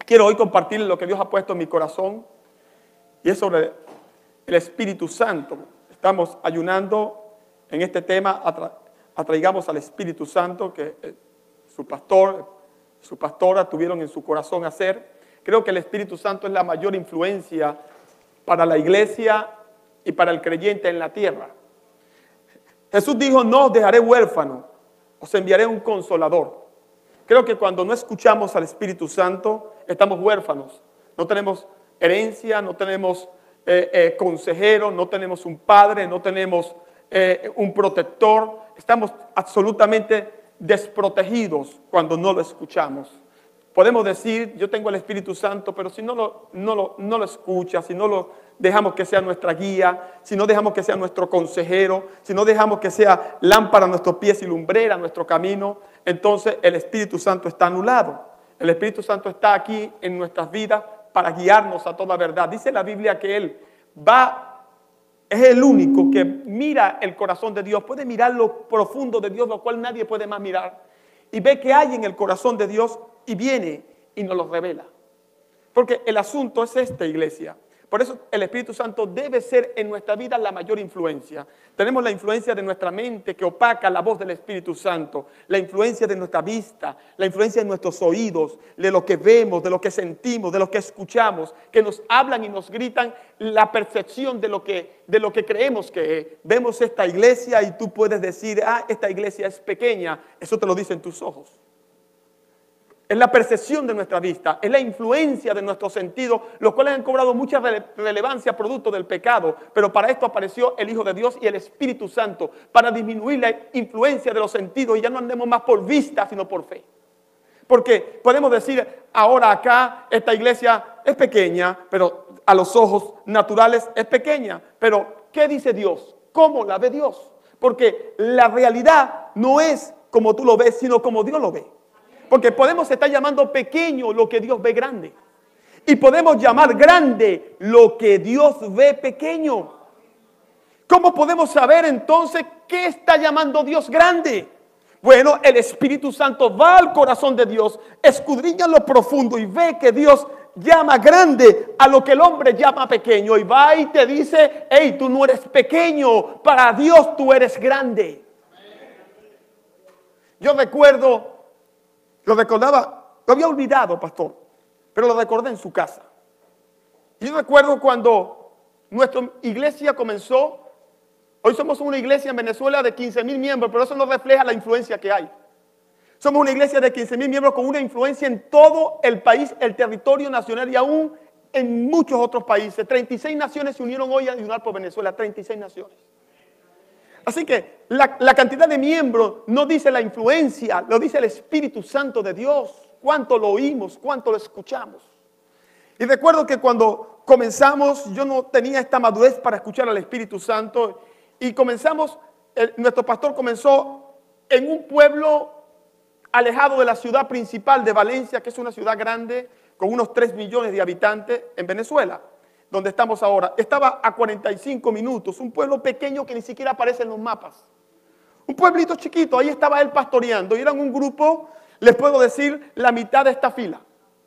Quiero hoy compartir lo que Dios ha puesto en mi corazón y es sobre el Espíritu Santo. Estamos ayunando en este tema, atraigamos al Espíritu Santo que su pastor, su pastora tuvieron en su corazón hacer. Creo que el Espíritu Santo es la mayor influencia para la iglesia y para el creyente en la tierra. Jesús dijo, no os dejaré huérfanos, os enviaré un consolador. Creo que cuando no escuchamos al Espíritu Santo, estamos huérfanos. No tenemos herencia, no tenemos consejero, no tenemos un padre, no tenemos un protector. Estamos absolutamente desprotegidos cuando no lo escuchamos. Podemos decir, yo tengo el Espíritu Santo, pero si no lo escuchas, si no lo dejamos que sea nuestra guía, si no dejamos que sea nuestro consejero, si no dejamos que sea lámpara a nuestros pies y lumbrera a nuestro camino, entonces el Espíritu Santo está anulado. El Espíritu Santo está aquí en nuestras vidas para guiarnos a toda verdad. Dice la Biblia que Él es el único que mira el corazón de Dios, puede mirar lo profundo de Dios, lo cual nadie puede más mirar, y ve qué hay en el corazón de Dios y viene y nos lo revela. Porque el asunto es esta, iglesia. Por eso el Espíritu Santo debe ser en nuestra vida la mayor influencia. Tenemos la influencia de nuestra mente que opaca la voz del Espíritu Santo, la influencia de nuestra vista, la influencia de nuestros oídos, de lo que vemos, de lo que sentimos, de lo que escuchamos, que nos hablan y nos gritan la percepción de lo que creemos que es. Vemos esta iglesia y tú puedes decir, esta iglesia es pequeña, eso te lo dicen tus ojos. Es la percepción de nuestra vista, es la influencia de nuestros sentidos, los cuales han cobrado mucha relevancia producto del pecado. Pero para esto apareció el Hijo de Dios y el Espíritu Santo, para disminuir la influencia de los sentidos y ya no andemos más por vista, sino por fe. Porque podemos decir, ahora acá esta iglesia es pequeña, pero a los ojos naturales es pequeña. Pero, ¿qué dice Dios? ¿Cómo la ve Dios? Porque la realidad no es como tú lo ves, sino como Dios lo ve. Porque podemos estar llamando pequeño lo que Dios ve grande. Y podemos llamar grande lo que Dios ve pequeño. ¿Cómo podemos saber entonces qué está llamando Dios grande? Bueno, el Espíritu Santo va al corazón de Dios, escudriña lo profundo y ve que Dios llama grande a lo que el hombre llama pequeño. Y va y te dice, hey, tú no eres pequeño, para Dios tú eres grande. Yo recuerdo... Lo había olvidado, pastor, pero lo recordé en su casa. Yo recuerdo cuando nuestra iglesia comenzó, hoy somos una iglesia en Venezuela de 15,000 miembros, pero eso no refleja la influencia que hay. Somos una iglesia de 15,000 miembros con una influencia en todo el país, el territorio nacional y aún en muchos otros países. 36 naciones se unieron hoy a ayunar por Venezuela, 36 naciones. Así que la cantidad de miembros no dice la influencia, lo dice el Espíritu Santo de Dios. Cuánto lo oímos, cuánto lo escuchamos. Y recuerdo que cuando comenzamos, yo no tenía esta madurez para escuchar al Espíritu Santo. Y comenzamos, nuestro pastor comenzó en un pueblo alejado de la ciudad principal de Valencia, que es una ciudad grande, con unos 3 millones de habitantes en Venezuela. Donde estamos ahora, estaba a 45 minutos, un pueblo pequeño que ni siquiera aparece en los mapas. Un pueblito chiquito, ahí estaba él pastoreando y eran un grupo, les puedo decir, la mitad de esta fila,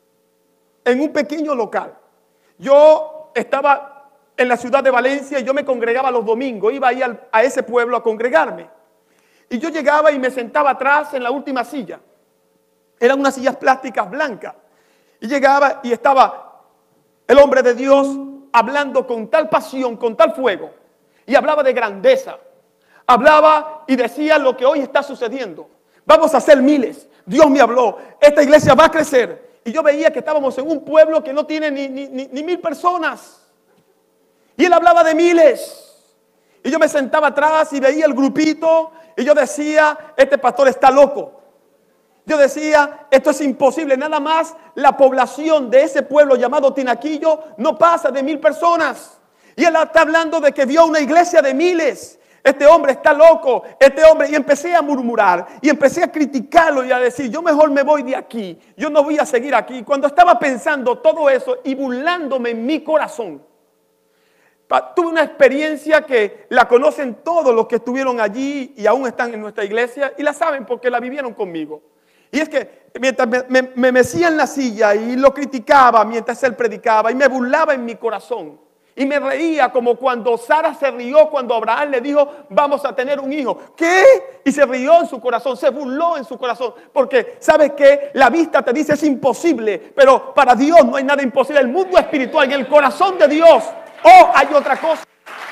en un pequeño local. Yo estaba en la ciudad de Valencia y yo me congregaba los domingos, iba ahí a ese pueblo a congregarme. Y yo llegaba y me sentaba atrás en la última silla. Eran unas sillas plásticas blancas. Y llegaba y estaba el hombre de Dios hablando con tal pasión, con tal fuego, y hablaba de grandeza, hablaba y decía lo que hoy está sucediendo. Vamos a hacer miles. Dios me habló, esta iglesia va a crecer. Y yo veía que estábamos en un pueblo que no tiene ni 1,000 personas. Y él hablaba de miles. Y yo me sentaba atrás y veía el grupito y yo decía, este pastor está loco. Yo decía, esto es imposible, nada más la población de ese pueblo llamado Tinaquillo no pasa de 1,000 personas. Y él está hablando de que vio una iglesia de miles. Este hombre está loco, este hombre. Y empecé a murmurar y empecé a criticarlo y a decir, yo mejor me voy de aquí, yo no voy a seguir aquí. Cuando estaba pensando todo eso y burlándome en mi corazón, tuve una experiencia que la conocen todos los que estuvieron allí y aún están en nuestra iglesia y la saben porque la vivieron conmigo. Y es que mientras me mecía en la silla y lo criticaba mientras él predicaba y me burlaba en mi corazón. Y me reía como cuando Sara se rió cuando Abraham le dijo, vamos a tener un hijo. ¿Qué? Y se rió en su corazón, se burló en su corazón. Porque, ¿sabes qué? La vista te dice es imposible, pero para Dios no hay nada imposible. El mundo espiritual, en el corazón de Dios, hay otra cosa.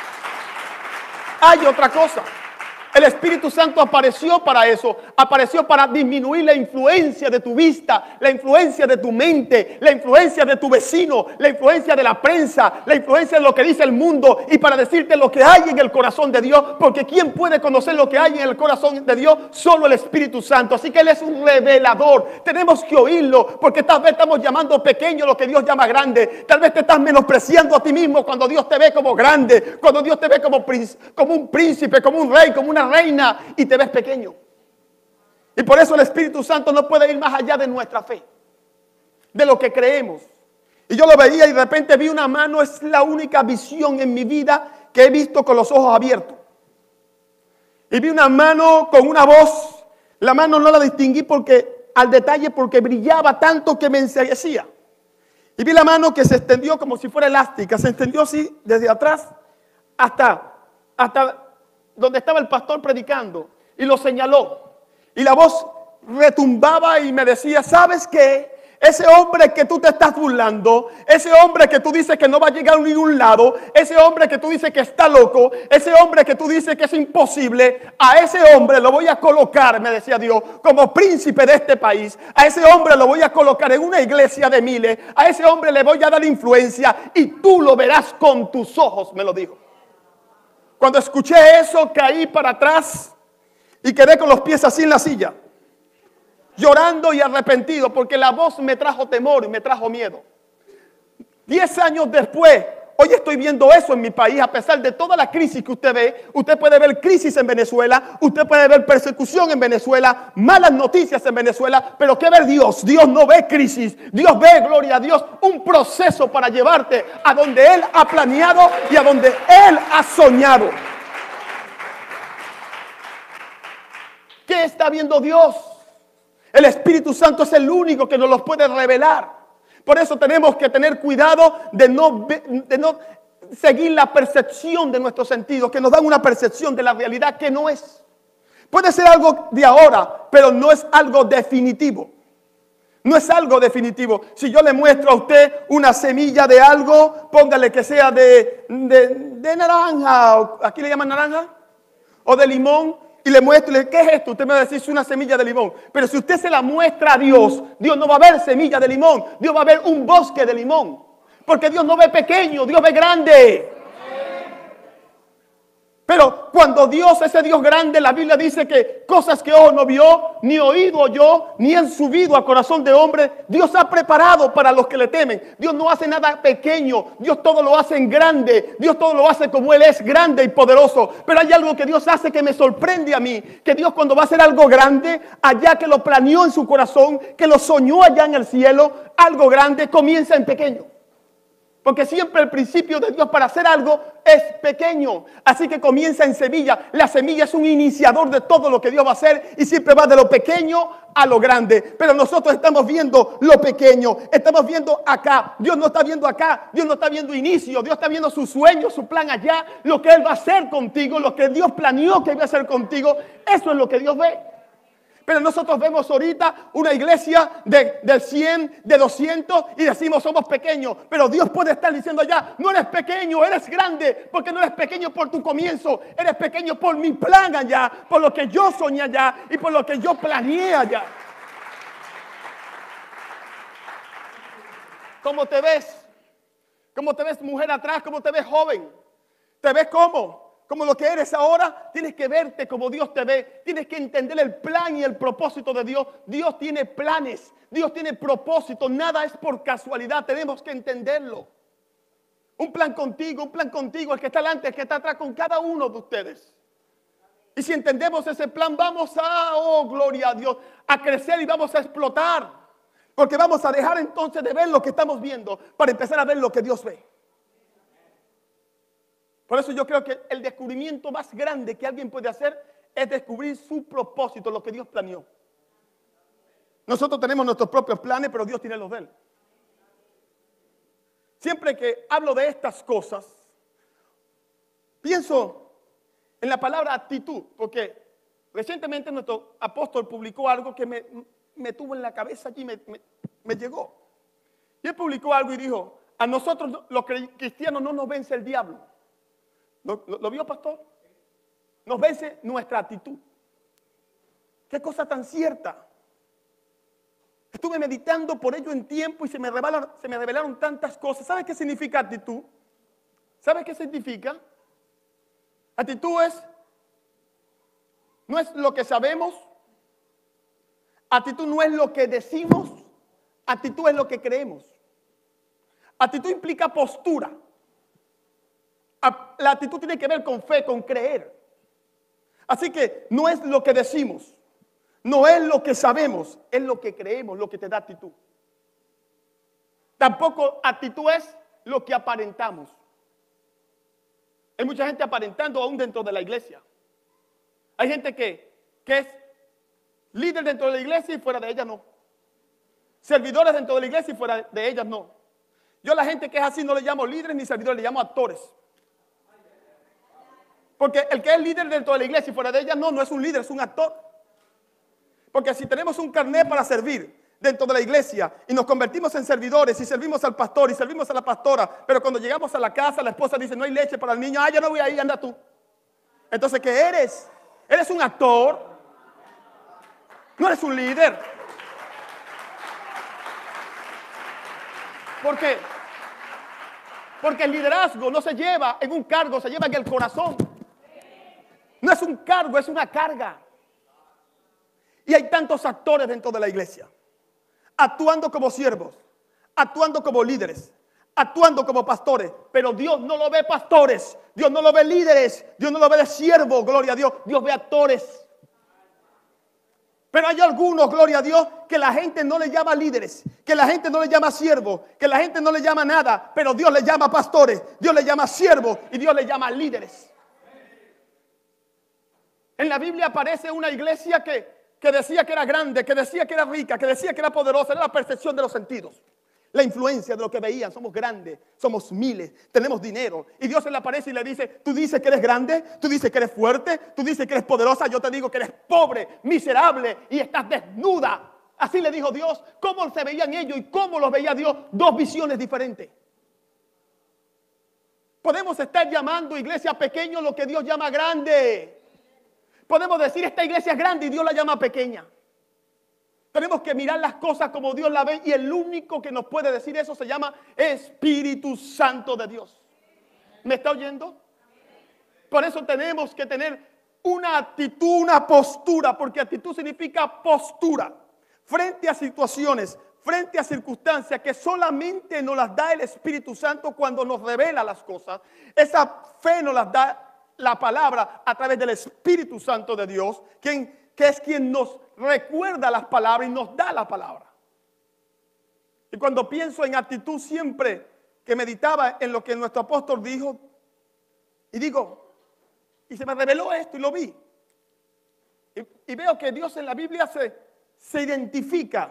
Hay otra cosa. El Espíritu Santo apareció para eso, apareció para disminuir la influencia de tu vista, la influencia de tu mente, la influencia de tu vecino, la influencia de la prensa, la influencia de lo que dice el mundo y para decirte lo que hay en el corazón de Dios, porque ¿quién puede conocer lo que hay en el corazón de Dios? Solo el Espíritu Santo, así que Él es un revelador, tenemos que oírlo, porque tal vez estamos llamando pequeño lo que Dios llama grande, tal vez te estás menospreciando a ti mismo cuando Dios te ve como grande, cuando Dios te ve como un príncipe, como un rey, como una reina y te ves pequeño. Y por eso el Espíritu Santo no puede ir más allá de nuestra fe, de lo que creemos. Y yo lo veía y de repente vi una mano. Es la única visión en mi vida que he visto con los ojos abiertos. Y vi una mano con una voz. La mano no la distinguí al detalle porque brillaba tanto que me enseguecía. Y vi la mano que se extendió como si fuera elástica. Se extendió así desde atrás hasta donde estaba el pastor predicando, y lo señaló. Y la voz retumbaba y me decía, ¿sabes qué? Ese hombre que tú te estás burlando, ese hombre que tú dices que no va a llegar a ningún lado, ese hombre que tú dices que está loco, ese hombre que tú dices que es imposible, a ese hombre lo voy a colocar, me decía Dios, como príncipe de este país. A ese hombre lo voy a colocar en una iglesia de miles. A ese hombre le voy a dar influencia y tú lo verás con tus ojos, me lo dijo. Cuando escuché eso, caí para atrás y quedé con los pies así en la silla, llorando y arrepentido, porque la voz me trajo temor y me trajo miedo. 10 años después, hoy estoy viendo eso en mi país, a pesar de toda la crisis que usted ve. Usted puede ver crisis en Venezuela, usted puede ver persecución en Venezuela, malas noticias en Venezuela, pero ¿qué ve Dios? Dios no ve crisis, Dios ve, gloria a Dios, un proceso para llevarte a donde Él ha planeado y a donde Él ha soñado. ¿Qué está viendo Dios? El Espíritu Santo es el único que nos los puede revelar. Por eso tenemos que tener cuidado de no seguir la percepción de nuestros sentidos, que nos dan una percepción de la realidad que no es. Puede ser algo de ahora, pero no es algo definitivo. No es algo definitivo. Si yo le muestro a usted una semilla de algo, póngale que sea de naranja, ¿aquí le llaman naranja? O de limón. Y le muestro, ¿qué es esto? Usted me va a decir, es una semilla de limón. Pero si usted se la muestra a Dios, Dios no va a ver semilla de limón. Dios va a ver un bosque de limón. Porque Dios no ve pequeño, Dios ve grande. Pero cuando Dios, ese Dios grande, la Biblia dice que cosas que ojo no vio, ni oído oyó, ni han subido a corazón de hombre, Dios ha preparado para los que le temen. Dios no hace nada pequeño, Dios todo lo hace en grande, Dios todo lo hace como Él es grande y poderoso. Pero hay algo que Dios hace que me sorprende a mí, que Dios cuando va a hacer algo grande, allá que lo planeó en su corazón, que lo soñó allá en el cielo, algo grande comienza en pequeño. Porque siempre el principio de Dios para hacer algo es pequeño. Así que comienza en semilla. La semilla es un iniciador de todo lo que Dios va a hacer y siempre va de lo pequeño a lo grande. Pero nosotros estamos viendo lo pequeño. Estamos viendo acá. Dios no está viendo acá. Dios no está viendo inicio. Dios está viendo su sueño, su plan allá. Lo que Él va a hacer contigo, lo que Dios planeó que iba a hacer contigo. Eso es lo que Dios ve. Pero nosotros vemos ahorita una iglesia de 100, de 200 y decimos somos pequeños. Pero Dios puede estar diciendo allá, no eres pequeño, eres grande. Porque no eres pequeño por tu comienzo, eres pequeño por mi plan allá, por lo que yo soñé allá y por lo que yo planeé allá. ¿Cómo te ves? ¿Cómo te ves mujer atrás? ¿Cómo te ves joven? ¿Te ves cómo? Como lo que eres ahora, tienes que verte como Dios te ve. Tienes que entender el plan y el propósito de Dios. Dios tiene planes, Dios tiene propósito. Nada es por casualidad, tenemos que entenderlo. Un plan contigo, el que está delante, el que está atrás, con cada uno de ustedes. Y si entendemos ese plan, vamos a, oh gloria a Dios, a crecer y vamos a explotar. Porque vamos a dejar entonces de ver lo que estamos viendo para empezar a ver lo que Dios ve. Por eso yo creo que el descubrimiento más grande que alguien puede hacer es descubrir su propósito, lo que Dios planeó. Nosotros tenemos nuestros propios planes, pero Dios tiene los de Él. Siempre que hablo de estas cosas, pienso en la palabra actitud, porque recientemente nuestro apóstol publicó algo que me tuvo en la cabeza allí, me llegó. Y él publicó algo y dijo, a nosotros los cristianos no nos vence el diablo. ¿Lo vio, pastor? Nos vence nuestra actitud. Qué cosa tan cierta. Estuve meditando por ello en tiempo y se me revelaron tantas cosas. ¿Sabe qué significa actitud? ¿Sabe qué significa? Actitud no es lo que sabemos. Actitud no es lo que decimos. Actitud es lo que creemos. Actitud implica postura. La actitud tiene que ver con fe, con creer. Así que no es lo que decimos. No es lo que sabemos, es lo que creemos, lo que te da actitud. Tampoco actitud es lo que aparentamos. Hay mucha gente aparentando aún dentro de la iglesia. Hay gente que es líder dentro de la iglesia y fuera de ella no. Servidores dentro de la iglesia y fuera de ellas no. Yo a la gente que es así no le llamo líderes ni servidores, le llamo actores. Porque el que es líder dentro de la iglesia y fuera de ella no es un líder, es un actor. Porque si tenemos un carnet para servir dentro de la iglesia y nos convertimos en servidores y servimos al pastor y servimos a la pastora, pero cuando llegamos a la casa la esposa dice no hay leche para el niño, ya no voy ahí, anda tú. Entonces, ¿qué eres? ¿Eres un actor? No eres un líder. ¿Por qué? Porque el liderazgo no se lleva en un cargo, se lleva en el corazón. No es un cargo, es una carga. Y hay tantos actores dentro de la iglesia, actuando como siervos, actuando como líderes, actuando como pastores, pero Dios no lo ve pastores, Dios no lo ve líderes, Dios no lo ve de siervos, gloria a Dios, Dios ve actores. Pero hay algunos, gloria a Dios, que la gente no le llama líderes, que la gente no le llama siervos, que la gente no le llama nada, pero Dios le llama pastores, Dios le llama siervos y Dios le llama líderes. En la Biblia aparece una iglesia que decía que era grande, que decía que era rica, que decía que era poderosa. Era la percepción de los sentidos, la influencia de lo que veían. Somos grandes, somos miles, tenemos dinero. Y Dios se le aparece y le dice, tú dices que eres grande, tú dices que eres fuerte, tú dices que eres poderosa. Yo te digo que eres pobre, miserable y estás desnuda. Así le dijo Dios. ¿Cómo se veían ellos y cómo los veía Dios? Dos visiones diferentes. Podemos estar llamando iglesia pequeño lo que Dios llama grande. Podemos decir esta iglesia es grande y Dios la llama pequeña. Tenemos que mirar las cosas como Dios la ve y el único que nos puede decir eso se llama Espíritu Santo de Dios. ¿Me está oyendo? Por eso tenemos que tener una actitud, una postura, porque actitud significa postura frente a situaciones, frente a circunstancias que solamente nos las da el Espíritu Santo cuando nos revela las cosas. Esa fe nos las da la palabra a través del Espíritu Santo de Dios, que es quien nos recuerda las palabras y nos da la palabra. Y cuando pienso en actitud, siempre que meditaba en lo que nuestro apóstol dijo, y digo, y se me reveló esto y lo vi. Y veo que Dios en la Biblia se identifica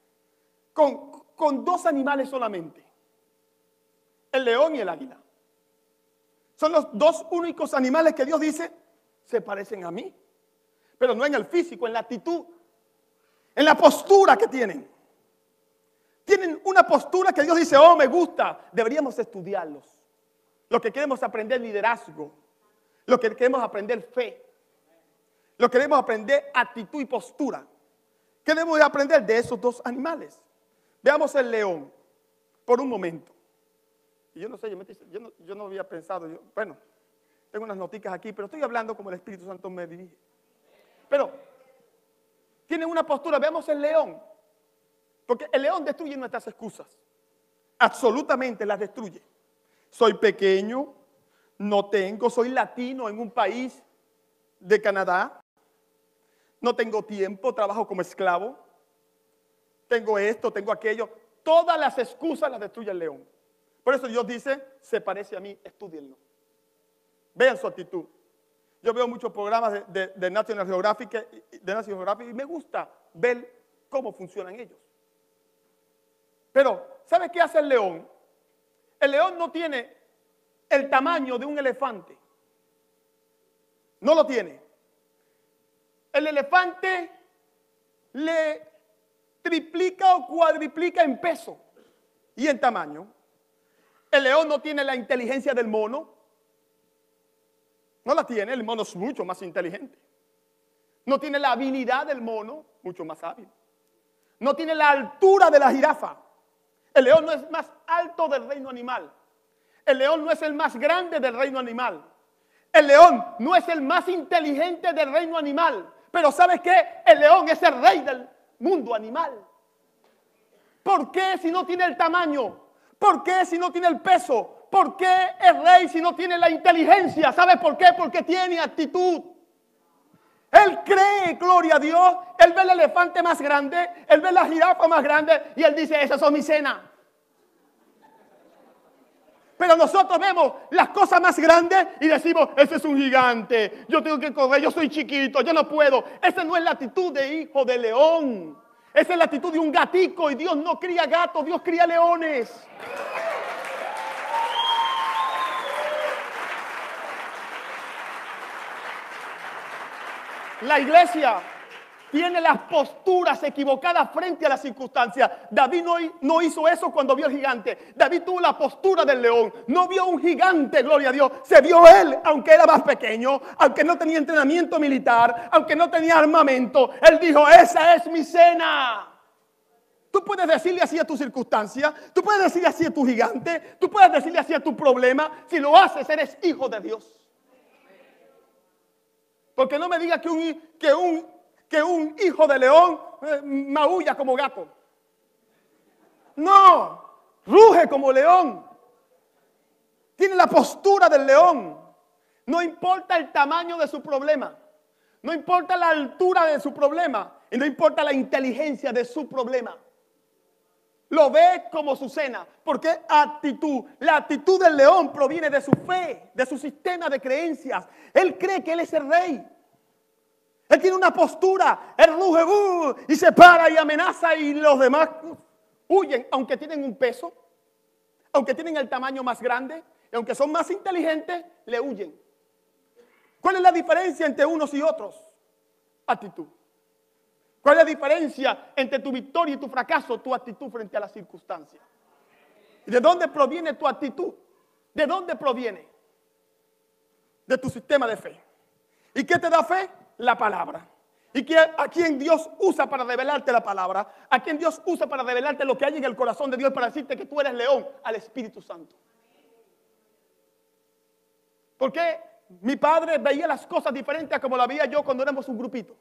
con dos animales solamente, el león y el águila. Son los dos únicos animales que Dios dice se parecen a mí. Pero no en el físico, en la actitud, en la postura que tienen. Tienen una postura que Dios dice, oh, me gusta. Deberíamos estudiarlos. Lo que queremos aprender liderazgo. Lo que queremos aprender fe. Lo que queremos aprender actitud y postura. ¿Qué debemos aprender de esos dos animales? Veamos el león por un momento. Y yo no sé, yo no había pensado, bueno, tengo unas noticas aquí, pero estoy hablando como el Espíritu Santo me dirige. Pero tiene una postura, veamos el león, porque el león destruye nuestras excusas, absolutamente las destruye. Soy pequeño, soy latino en un país de Canadá, no tengo tiempo, trabajo como esclavo, tengo esto, tengo aquello, todas las excusas las destruye el león. Por eso Dios dice, se parece a mí, estúdienlo. Vean su actitud. Yo veo muchos programas de National Geographic y me gusta ver cómo funcionan ellos. Pero, ¿sabe qué hace el león? El león no tiene el tamaño de un elefante. No lo tiene. El elefante le triplica o cuadriplica en peso y en tamaño. El león no tiene la inteligencia del mono. No la tiene, el mono es mucho más inteligente. No tiene la habilidad del mono, mucho más hábil. No tiene la altura de la jirafa. El león no es más alto del reino animal. El león no es el más grande del reino animal. El león no es el más inteligente del reino animal. Pero ¿sabes qué? El león es el rey del mundo animal. ¿Por qué si no tiene el tamaño? ¿Por qué si no tiene el peso? ¿Por qué es rey si no tiene la inteligencia? ¿Sabes por qué? Porque tiene actitud. Él cree, gloria a Dios. Él ve el elefante más grande, él ve la jirafa más grande y él dice, esas son mi cena. Pero nosotros vemos las cosas más grandes y decimos, ese es un gigante, yo tengo que correr, yo soy chiquito, yo no puedo. Esa no es la actitud de hijo de león. Esa es la actitud de un gatico y Dios no cría gatos, Dios cría leones. La iglesia tiene las posturas equivocadas frente a las circunstancias. David no hizo eso cuando vio el gigante. David tuvo la postura del león. No vio un gigante, gloria a Dios. Se vio él, aunque era más pequeño, aunque no tenía entrenamiento militar, aunque no tenía armamento. Él dijo, esa es mi cena. Tú puedes decirle así a tu circunstancia, tú puedes decirle así a tu gigante, tú puedes decirle así a tu problema. Si lo haces, eres hijo de Dios. Porque no me diga que un hijo de león maulla como gato. No, ruge como león. Tiene la postura del león. No importa el tamaño de su problema. No importa la altura de su problema. Y no importa la inteligencia de su problema. Lo ve como su cena. ¿Por qué actitud? La actitud del león proviene de su fe, de su sistema de creencias. Él cree que él es el rey. Él tiene una postura. Él ruge y se para y amenaza y los demás huyen. Aunque tienen un peso, aunque tienen el tamaño más grande, y aunque son más inteligentes, le huyen. ¿Cuál es la diferencia entre unos y otros? Actitud. ¿Cuál es la diferencia entre tu victoria y tu fracaso? Tu actitud frente a las circunstancias. ¿De dónde proviene tu actitud? ¿De dónde proviene? De tu sistema de fe. ¿Y qué te da fe? La palabra. ¿Y a quién Dios usa para revelarte la palabra? ¿A quién Dios usa para revelarte lo que hay en el corazón de Dios para decirte que tú eres león? Al Espíritu Santo. Porque mi padre veía las cosas diferentes a como la veía yo cuando éramos un grupito.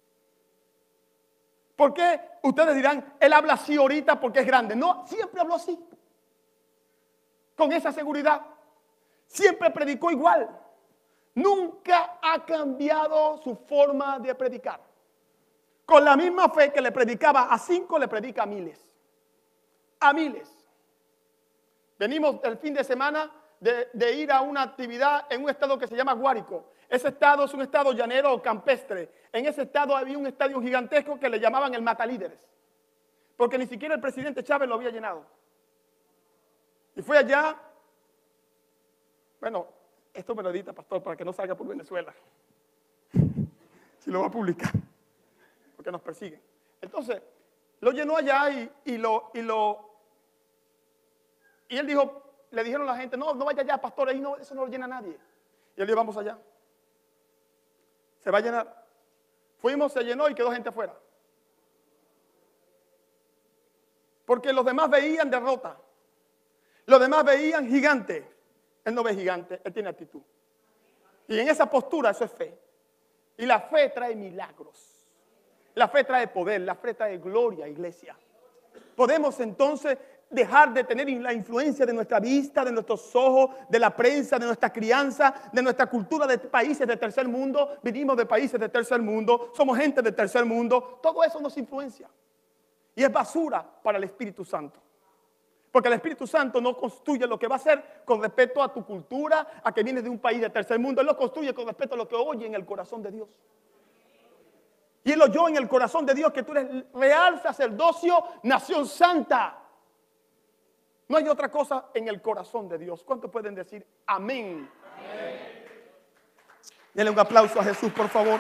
¿Por qué? Ustedes dirán, él habla así ahorita porque es grande. No, siempre habló así. Con esa seguridad. Siempre predicó igual. Nunca ha cambiado su forma de predicar. Con la misma fe que le predicaba a 5, le predica a miles. A miles. Venimos el fin de semana de ir a una actividad en un estado que se llama Guárico. Ese estado es un estado llanero o campestre. En ese estado había un estadio gigantesco que le llamaban el Matalíderes. Porque ni siquiera el presidente Chávez lo había llenado. Y fue allá. Bueno, esto me lo edita, pastor, para que no salga por Venezuela. Si lo va a publicar. Porque nos persiguen. Entonces, lo llenó allá y él dijo, le dijeron a la gente, no vaya allá, pastor, ahí no, eso no lo llena nadie. Y él dijo, vamos allá. Se va a llenar. Fuimos, se llenó y quedó gente afuera. Porque los demás veían derrota. Los demás veían gigante. Él no ve gigante, él tiene actitud. Y en esa postura eso es fe. Y la fe trae milagros. La fe trae poder, la fe trae gloria, iglesia. Podemos entonces dejar de tener la influencia de nuestra vista, de nuestros ojos, de la prensa, de nuestra crianza, de nuestra cultura de países de tercer mundo. Vinimos de países de tercer mundo, somos gente de tercer mundo. Todo eso nos influencia. Y es basura para el Espíritu Santo. Porque el Espíritu Santo no construye lo que va a hacer con respecto a tu cultura, a que vienes de un país de tercer mundo. Él lo construye con respecto a lo que oye en el corazón de Dios. Y él oyó en el corazón de Dios que tú eres real sacerdocio, nación santa. No hay otra cosa en el corazón de Dios. ¿Cuántos pueden decir amén? Amén. Denle un aplauso a Jesús, por favor.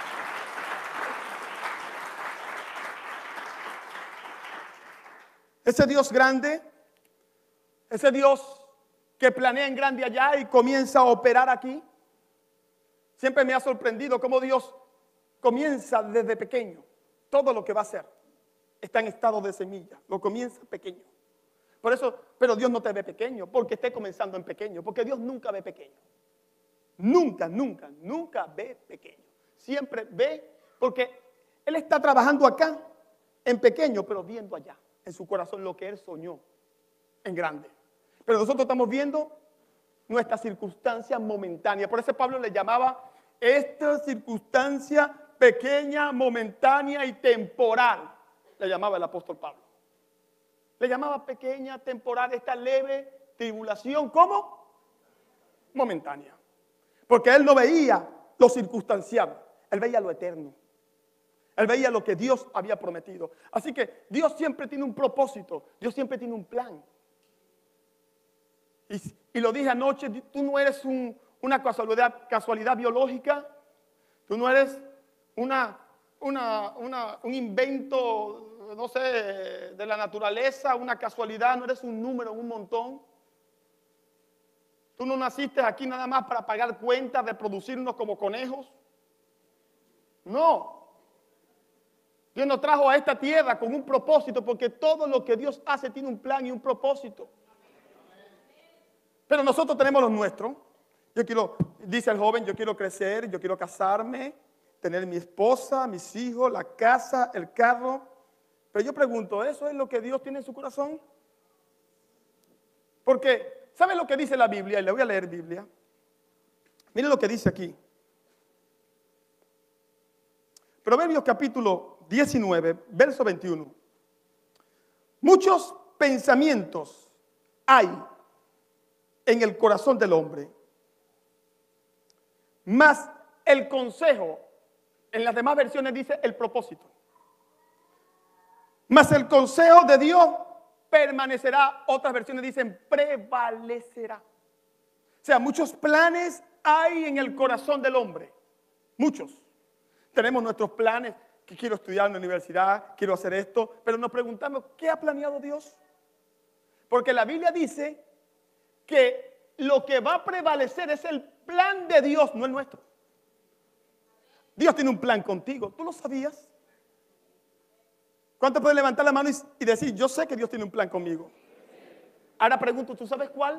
Ese Dios grande, ese Dios que planea en grande allá y comienza a operar aquí. Siempre me ha sorprendido cómo Dios comienza desde pequeño. Todo lo que va a hacer está en estado de semilla. Lo comienza pequeño. Por eso, pero Dios no te ve pequeño porque esté comenzando en pequeño. Porque Dios nunca ve pequeño. Nunca ve pequeño. Siempre ve, porque Él está trabajando acá en pequeño, pero viendo allá, en su corazón, lo que Él soñó en grande. Pero nosotros estamos viendo nuestra circunstancia momentánea. Por eso Pablo le llamaba esta circunstancia pequeña, momentánea y temporal. Le llamaba el apóstol Pablo. Le llamaba pequeña, temporal, esta leve tribulación. ¿Cómo? Momentánea. Porque él no veía lo circunstancial, él veía lo eterno. Él veía lo que Dios había prometido. Así que Dios siempre tiene un propósito, Dios siempre tiene un plan. Y lo dije anoche, tú no eres una casualidad biológica, tú no eres un invento, no sé, de la naturaleza, una casualidad, no eres un número en un montón. Tú no naciste aquí nada más para pagar cuentas, reproducirnos como conejos. No. Dios nos trajo a esta tierra con un propósito, porque todo lo que Dios hace tiene un plan y un propósito. Pero nosotros tenemos los nuestros. Dice el joven, yo quiero crecer, yo quiero casarme, tener mi esposa, mis hijos, la casa, el carro. Pero yo pregunto, ¿eso es lo que Dios tiene en su corazón? Porque, ¿saben lo que dice la Biblia? Y le voy a leer Biblia. Miren lo que dice aquí. Proverbios capítulo 19, verso 21. Muchos pensamientos hay en el corazón del hombre, mas el consejo, en las demás versiones dice el propósito. Mas el consejo de Dios permanecerá. Otras versiones dicen prevalecerá. O sea, muchos planes hay en el corazón del hombre. Muchos. Tenemos nuestros planes, que quiero estudiar en la universidad, quiero hacer esto, pero nos preguntamos, ¿qué ha planeado Dios? Porque la Biblia dice que lo que va a prevalecer es el plan de Dios, no el nuestro. Dios tiene un plan contigo, ¿tú lo sabías? ¿Cuántos pueden levantar la mano y decir, yo sé que Dios tiene un plan conmigo? Ahora pregunto, ¿tú sabes cuál?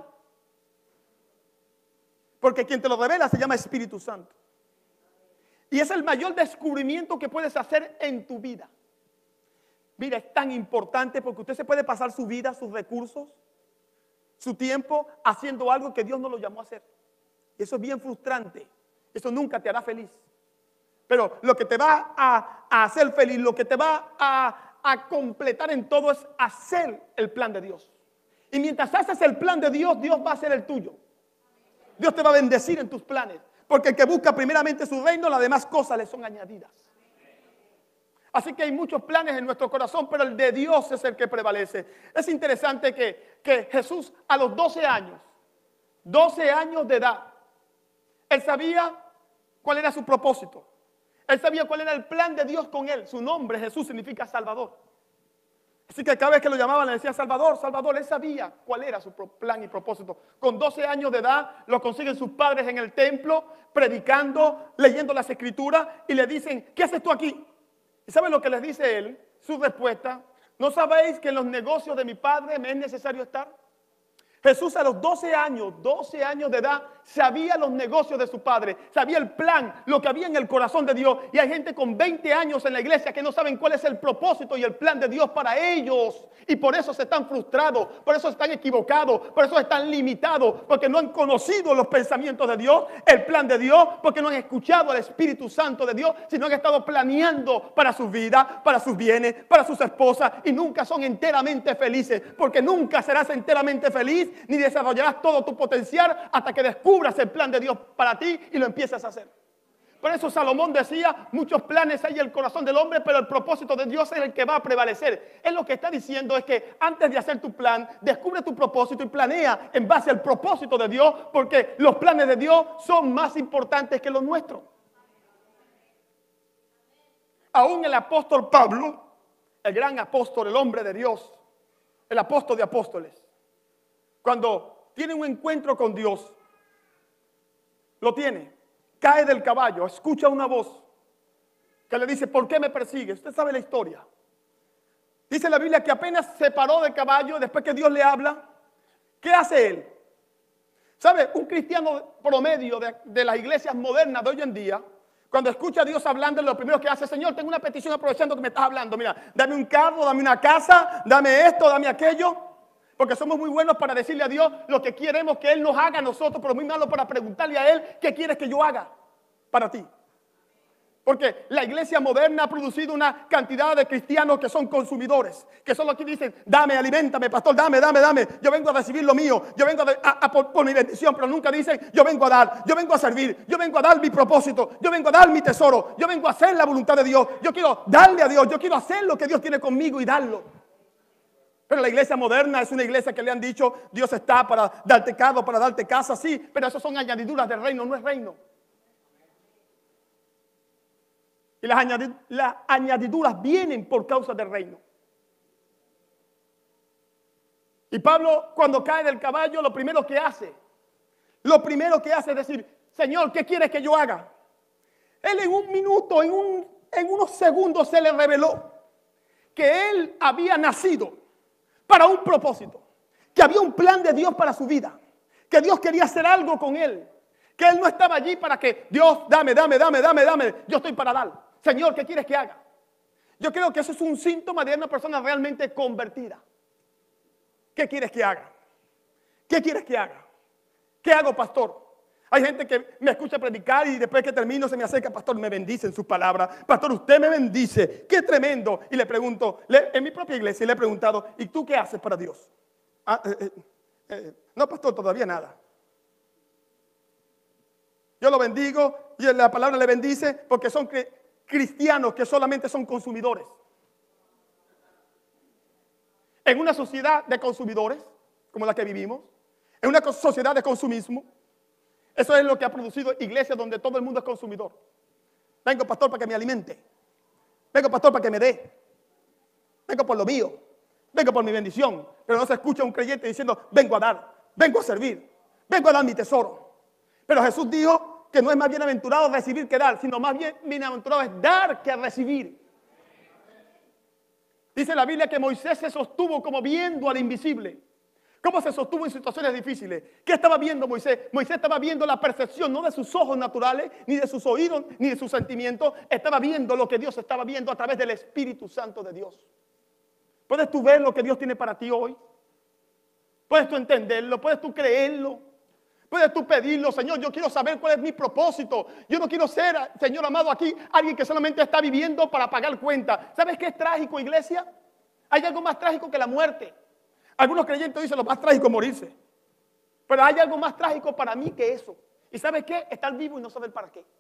Porque quien te lo revela se llama Espíritu Santo. Y es el mayor descubrimiento que puedes hacer en tu vida. Mira, es tan importante porque usted se puede pasar su vida, sus recursos, su tiempo haciendo algo que Dios no lo llamó a hacer. Y eso es bien frustrante. Eso nunca te hará feliz. Pero lo que te va a hacer feliz, lo que te va a completar en todo es hacer el plan de Dios. Y mientras haces el plan de Dios, Dios va a hacer el tuyo. Dios te va a bendecir en tus planes. Porque el que busca primeramente su reino, las demás cosas le son añadidas. Así que hay muchos planes en nuestro corazón, pero el de Dios es el que prevalece. Es interesante que Jesús a los 12 años de edad, él sabía cuál era su propósito. Él sabía cuál era el plan de Dios con él. Su nombre, Jesús, significa Salvador. Así que cada vez que lo llamaban le decía Salvador, Salvador. Él sabía cuál era su plan y propósito. Con 12 años de edad lo consiguen sus padres en el templo, predicando, leyendo las escrituras y le dicen, ¿qué haces tú aquí? ¿Y saben lo que les dice él? Su respuesta, ¿no sabéis que en los negocios de mi padre me es necesario estar? Jesús a los 12 años de edad, sabía los negocios de su padre, sabía el plan, lo que había en el corazón de Dios. Y hay gente con 20 años en la iglesia que no saben cuál es el propósito y el plan de Dios para ellos. Y por eso se están frustrados, por eso están equivocados, por eso están limitados, porque no han conocido los pensamientos de Dios, el plan de Dios, porque no han escuchado al Espíritu Santo de Dios, sino han estado planeando para sus vidas, para sus bienes, para sus esposas, y nunca son enteramente felices, porque nunca serás enteramente feliz ni desarrollarás todo tu potencial hasta que descubras el plan de Dios para ti y lo empiezas a hacer. Por eso Salomón decía, muchos planes hay en el corazón del hombre, pero el propósito de Dios es el que va a prevalecer. Él lo que está diciendo es que antes de hacer tu plan, descubre tu propósito y planea en base al propósito de Dios, porque los planes de Dios son más importantes que los nuestros. Aún el apóstol Pablo, el gran apóstol, el hombre de Dios, el apóstol de apóstoles, cuando tiene un encuentro con Dios, lo tiene, cae del caballo, escucha una voz que le dice, ¿por qué me persigues? Usted sabe la historia. Dice la Biblia que apenas se paró del caballo, después que Dios le habla, ¿qué hace él? ¿Sabe? Un cristiano promedio de las iglesias modernas de hoy en día, cuando escucha a Dios hablando, lo primero que hace, Señor, tengo una petición aprovechando que me estás hablando. Mira, dame un carro, dame una casa, dame esto, dame aquello. Porque somos muy buenos para decirle a Dios lo que queremos que Él nos haga a nosotros, pero muy malos para preguntarle a Él, ¿qué quieres que yo haga para ti? Porque la iglesia moderna ha producido una cantidad de cristianos que son consumidores, que solo aquí dicen, dame, aliméntame, pastor, dame, yo vengo a recibir lo mío, yo vengo por mi bendición, pero nunca dicen, yo vengo a dar, yo vengo a servir, yo vengo a dar mi propósito, yo vengo a dar mi tesoro, yo vengo a hacer la voluntad de Dios, yo quiero darle a Dios, yo quiero hacer lo que Dios tiene conmigo y darlo. Pero la iglesia moderna es una iglesia que le han dicho, Dios está para darte carro, para darte casa, sí, pero eso son añadiduras del reino, no es reino. Y las añadiduras vienen por causa del reino. Y Pablo, cuando cae del caballo, lo primero que hace es decir, Señor, ¿qué quieres que yo haga? Él en un minuto, en unos segundos se le reveló que él había nacido para un propósito, que había un plan de Dios para su vida, que Dios quería hacer algo con él, que él no estaba allí para que Dios, dame, yo estoy para dar. Señor, ¿qué quieres que haga? Yo creo que eso es un síntoma de una persona realmente convertida. ¿Qué quieres que haga? ¿Qué quieres que haga? ¿Qué hago, pastor? Hay gente que me escucha predicar y después que termino se me acerca, pastor, me bendice en sus palabras. Pastor, usted me bendice. ¡Qué tremendo! Y le pregunto, en mi propia iglesia le he preguntado, ¿y tú qué haces para Dios? No, pastor, todavía nada. Yo lo bendigo y la palabra le bendice porque son cristianos que solamente son consumidores. En una sociedad de consumidores, como la que vivimos, en una sociedad de consumismo, eso es lo que ha producido iglesias donde todo el mundo es consumidor. Vengo, pastor, para que me alimente. Vengo, pastor, para que me dé. Vengo por lo mío. Vengo por mi bendición. Pero no se escucha un creyente diciendo, vengo a dar, vengo a servir, vengo a dar mi tesoro. Pero Jesús dijo que no es más bienaventurado recibir que dar, sino más bien bienaventurado es dar que recibir. Dice la Biblia que Moisés se sostuvo como viendo al invisible. ¿Cómo se sostuvo en situaciones difíciles? ¿Qué estaba viendo Moisés? Moisés estaba viendo la percepción, no de sus ojos naturales, ni de sus oídos, ni de sus sentimientos. Estaba viendo lo que Dios estaba viendo a través del Espíritu Santo de Dios. ¿Puedes tú ver lo que Dios tiene para ti hoy? ¿Puedes tú entenderlo? ¿Puedes tú creerlo? ¿Puedes tú pedirlo? Señor, yo quiero saber cuál es mi propósito. Yo no quiero ser, Señor amado, aquí alguien que solamente está viviendo para pagar cuenta. ¿Sabes qué es trágico, iglesia? Hay algo más trágico que la muerte. Algunos creyentes dicen lo más trágico es morirse. Pero hay algo más trágico para mí que eso. ¿Y sabes qué? Estar vivo y no saber para qué.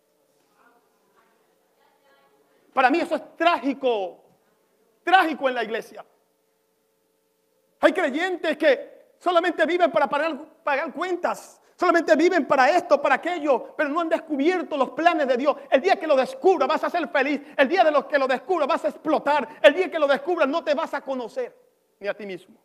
Para mí eso es trágico. Trágico en la iglesia. Hay creyentes que solamente viven para pagar cuentas. Solamente viven para esto, para aquello, pero no han descubierto los planes de Dios. El día que lo descubras vas a ser feliz. El día de los que lo descubras vas a explotar. El día que lo descubras no te vas a conocer ni a ti mismo.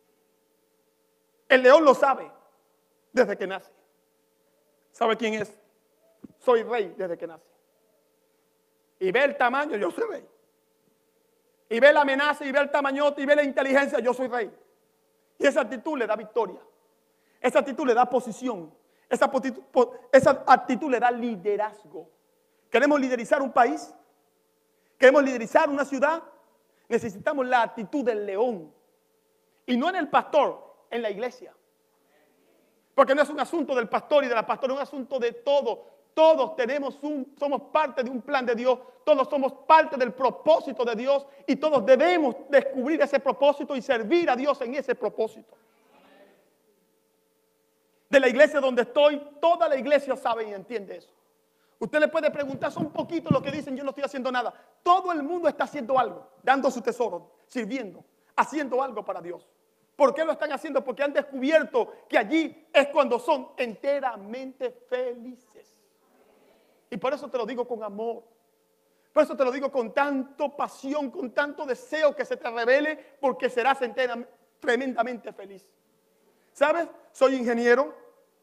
El león lo sabe desde que nace. ¿Sabe quién es? Soy rey desde que nace. Y ve el tamaño, yo soy rey. Y ve la amenaza, y ve el tamañote, y ve la inteligencia, yo soy rey. Y esa actitud le da victoria. Esa actitud le da posición. Esa actitud le da liderazgo. ¿Queremos liderizar un país? ¿Queremos liderizar una ciudad? Necesitamos la actitud del león. Y no en el pastor, en la iglesia. Porque no es un asunto del pastor y de la pastora, es un asunto de todos. Todos somos parte de un plan de Dios. Todos somos parte del propósito de Dios. Y todos debemos descubrir ese propósito y servir a Dios en ese propósito. De la iglesia donde estoy, toda la iglesia sabe y entiende eso. Usted le puede preguntar, son poquitos los que dicen yo no estoy haciendo nada. Todo el mundo está haciendo algo, dando su tesoro, sirviendo, haciendo algo para Dios. ¿Por qué lo están haciendo? Porque han descubierto que allí es cuando son enteramente felices. Y por eso te lo digo con amor. Por eso te lo digo con tanto pasión, con tanto deseo que se te revele, porque serás tremendamente feliz. ¿Sabes? Soy ingeniero.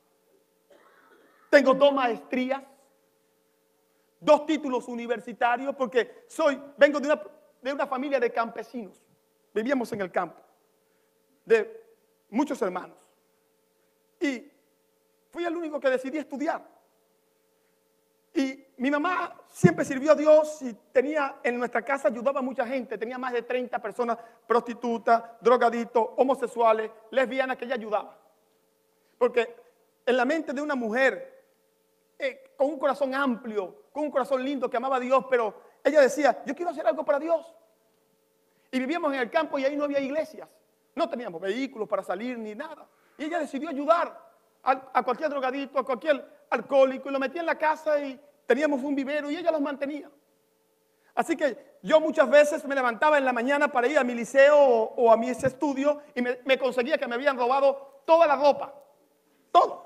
Tengo 2 maestrías. 2 títulos universitarios, porque vengo de una familia de campesinos. Vivíamos en el campo, de muchos hermanos. Y fui el único que decidí estudiar. Y mi mamá siempre sirvió a Dios y en nuestra casa ayudaba a mucha gente. Tenía más de 30 personas, prostitutas, drogadictos, homosexuales, lesbianas, que ella ayudaba. Porque en la mente de una mujer con un corazón amplio, con un corazón lindo que amaba a Dios, pero ella decía, yo quiero hacer algo para Dios. Y vivíamos en el campo y ahí no había iglesias. No teníamos vehículos para salir ni nada. Y ella decidió ayudar a cualquier drogadicto, a cualquier alcohólico, y lo metía en la casa y teníamos un vivero y ella los mantenía. Así que yo muchas veces me levantaba en la mañana para ir a mi liceo o a mis estudios y me conseguía que me habían robado toda la ropa. Todo.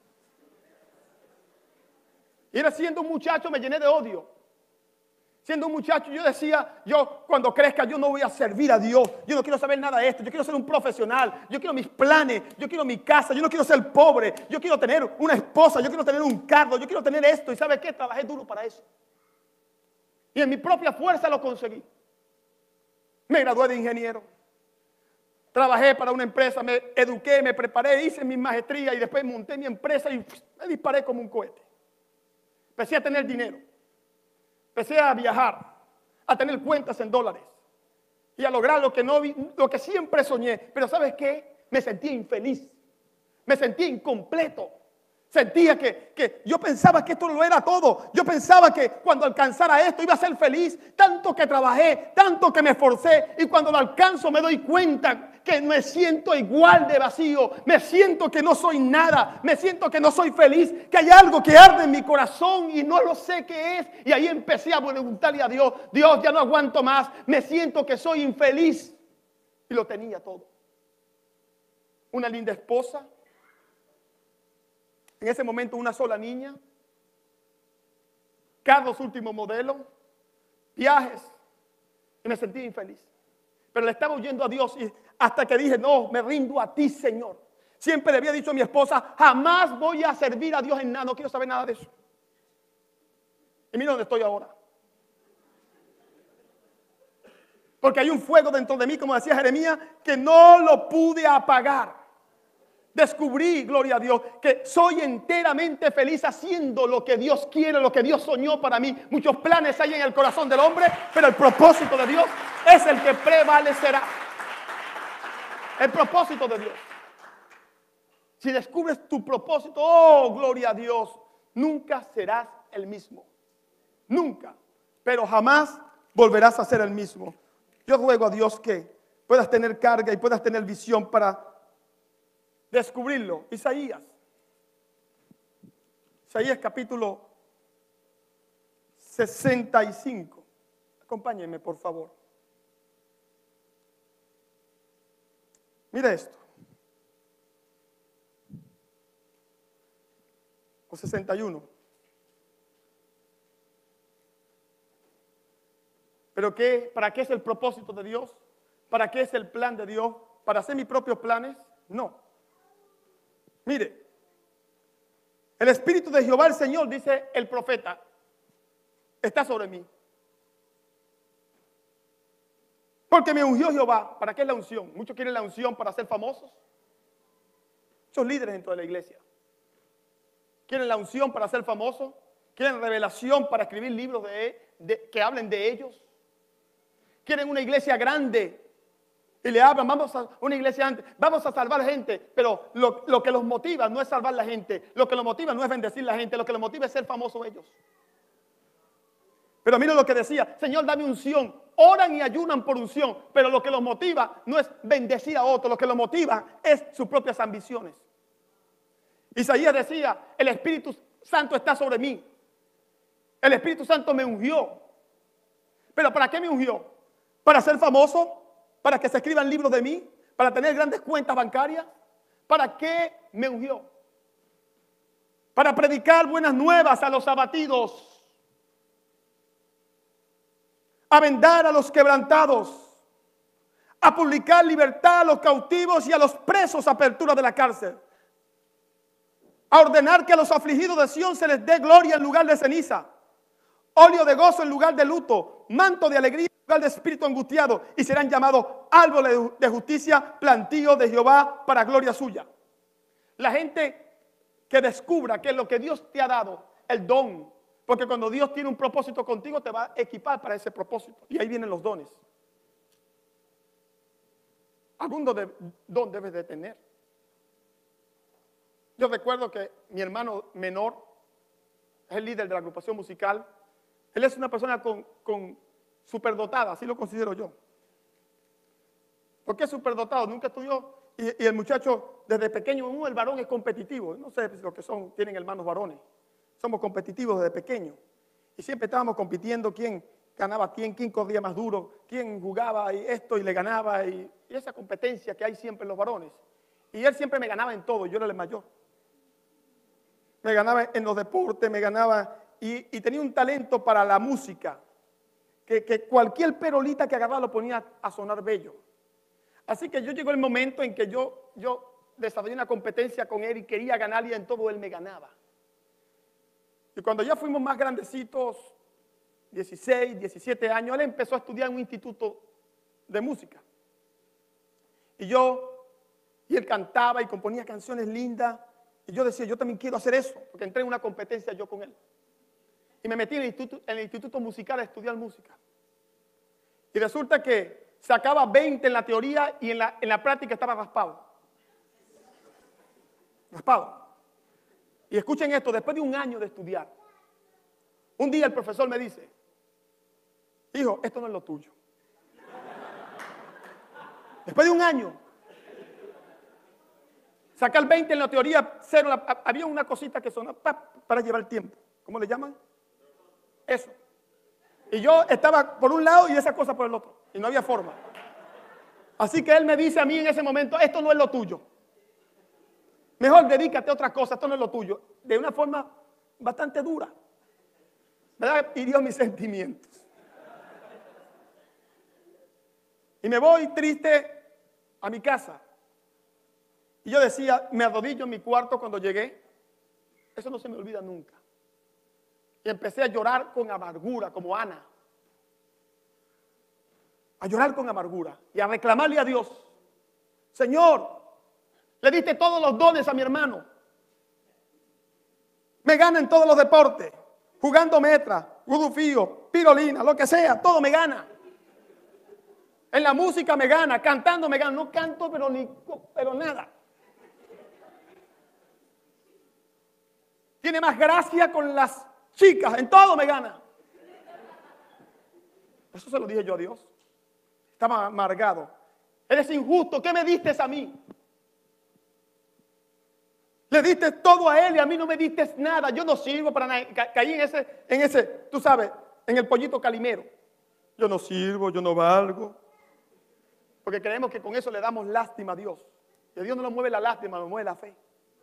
Y era siendo un muchacho me llené de odio. Siendo un muchacho yo decía, yo cuando crezca yo no voy a servir a Dios. Yo no quiero saber nada de esto. Yo quiero ser un profesional. Yo quiero mis planes. Yo quiero mi casa. Yo no quiero ser pobre. Yo quiero tener una esposa. Yo quiero tener un carro. Yo quiero tener esto. ¿Y sabe qué? Trabajé duro para eso. Y en mi propia fuerza lo conseguí. Me gradué de ingeniero. Trabajé para una empresa. Me eduqué, me preparé, hice mi maestría y después monté mi empresa y me disparé como un cohete. Empecé a tener dinero. Empecé a viajar, a tener cuentas en dólares y a lograr lo que siempre soñé. Pero ¿sabes qué? Me sentía infeliz, me sentía incompleto. Sentía que yo pensaba que esto lo era todo. Yo pensaba que cuando alcanzara esto iba a ser feliz. Tanto que trabajé, tanto que me esforcé. Y cuando lo alcanzo me doy cuenta que me siento igual de vacío. Me siento que no soy nada. Me siento que no soy feliz. Que hay algo que arde en mi corazón y no lo sé qué es. Y ahí empecé a preguntarle a Dios. Dios, ya no aguanto más. Me siento que soy infeliz. Y lo tenía todo. Una linda esposa. En ese momento una sola niña, carros último modelo, viajes, y me sentí infeliz. Pero le estaba huyendo a Dios y hasta que dije, no, me rindo a ti, Señor. Siempre le había dicho a mi esposa, jamás voy a servir a Dios en nada, no quiero saber nada de eso. Y mira dónde estoy ahora. Porque hay un fuego dentro de mí, como decía Jeremías, que no lo pude apagar. Descubrí, gloria a Dios, que soy enteramente feliz haciendo lo que Dios quiere, lo que Dios soñó para mí. Muchos planes hay en el corazón del hombre, pero el propósito de Dios es el que prevalecerá. El propósito de Dios. Si descubres tu propósito, oh, gloria a Dios, nunca serás el mismo. Nunca. Pero jamás volverás a ser el mismo. Yo ruego a Dios que puedas tener carga y puedas tener visión para descubrirlo. Isaías capítulo 65. Acompáñenme, por favor. Mira esto. O 61. ¿Pero qué? ¿Para qué es el propósito de Dios? ¿Para qué es el plan de Dios? ¿Para hacer mis propios planes? No. Mire, el Espíritu de Jehová el Señor, dice el profeta, está sobre mí. Porque me ungió Jehová. ¿Para qué es la unción? Muchos quieren la unción para ser famosos. Muchos líderes dentro de la iglesia quieren la unción para ser famosos. Quieren revelación para escribir libros que hablen de ellos. Quieren una iglesia grande. Y le hablan, vamos a una iglesia antes, vamos a salvar gente, pero lo que los motiva no es salvar la gente, lo que los motiva no es bendecir la gente, lo que los motiva es ser famosos ellos. Pero mira lo que decía, Señor, dame unción, oran y ayunan por unción, pero lo que los motiva no es bendecir a otros, lo que los motiva es sus propias ambiciones. Isaías decía, el Espíritu Santo está sobre mí. El Espíritu Santo me ungió. ¿Pero para qué me ungió? ¿Para ser famoso? ¿Para que se escriban libros de mí? ¿Para tener grandes cuentas bancarias? ¿Para qué me ungió? Para predicar buenas nuevas a los abatidos, a vendar a los quebrantados, a publicar libertad a los cautivos y a los presos, apertura de la cárcel, a ordenar que a los afligidos de Sión se les dé gloria en lugar de ceniza, óleo de gozo en lugar de luto, manto de alegría en lugar de espíritu angustiado, y serán llamados árboles de justicia, plantío de Jehová para gloria suya. La gente que descubra que lo que Dios te ha dado, el don, porque cuando Dios tiene un propósito contigo te va a equipar para ese propósito, y ahí vienen los dones. Algún don debes de tener. Yo recuerdo que mi hermano menor es el líder de la agrupación musical. Él es una persona con superdotada, así lo considero yo. ¿Por qué superdotado? Nunca estudió. Y el muchacho, desde pequeño, el varón es competitivo. No sé si los que tienen hermanos varones. Somos competitivos desde pequeños. Y siempre estábamos compitiendo quién ganaba quién corría más duro, quién jugaba y esto y le ganaba. Y esa competencia que hay siempre en los varones. Y él siempre me ganaba en todo, yo era el mayor. Me ganaba en los deportes, me ganaba y tenía un talento para la música, que cualquier perolita que agarraba lo ponía a sonar bello. Así que llegó el momento en que yo desarrollé una competencia con él y quería ganar y en todo él me ganaba. Y cuando ya fuimos más grandecitos, 16, 17 años, él empezó a estudiar en un instituto de música. Y él cantaba y componía canciones lindas. Y yo decía, yo también quiero hacer eso, porque entré en una competencia yo con él. Y me metí en el instituto musical a estudiar música. Y resulta que sacaba 20 en la teoría y en la práctica estaba raspado. Raspado. Y escuchen esto, después de un año de estudiar, un día el profesor me dice, hijo, esto no es lo tuyo. Después de un año, sacar 20 en la teoría, 0, había una cosita que sonaba para llevar el tiempo. ¿Cómo le llaman? Eso. Y yo estaba por un lado y esa cosa por el otro. Y no había forma. Así que él me dice a mí en ese momento, esto no es lo tuyo. Mejor dedícate a otra cosa, esto no es lo tuyo. De una forma bastante dura. ¿Verdad? Hirió mis sentimientos. Y me voy triste a mi casa. Y yo decía, me arrodillo en mi cuarto cuando llegué. Eso no se me olvida nunca. Y empecé a llorar con amargura, como Ana. A llorar con amargura y a reclamarle a Dios. Señor, le diste todos los dones a mi hermano. Me gana en todos los deportes. Jugando metra, gudufío, pirolina, lo que sea, todo me gana. En la música me gana, cantando me gana. No canto, pero nada. Tiene más gracia con las chicas, en todo me gana. Eso se lo dije yo a Dios. Estaba amargado. Eres injusto, ¿qué me diste a mí? Le diste todo a él y a mí no me diste nada. Yo no sirvo para nada. Caí en ese, tú sabes, en el pollito calimero. Yo no sirvo, yo no valgo. Porque creemos que con eso le damos lástima a Dios. Y a Dios no nos mueve la lástima, nos mueve la fe.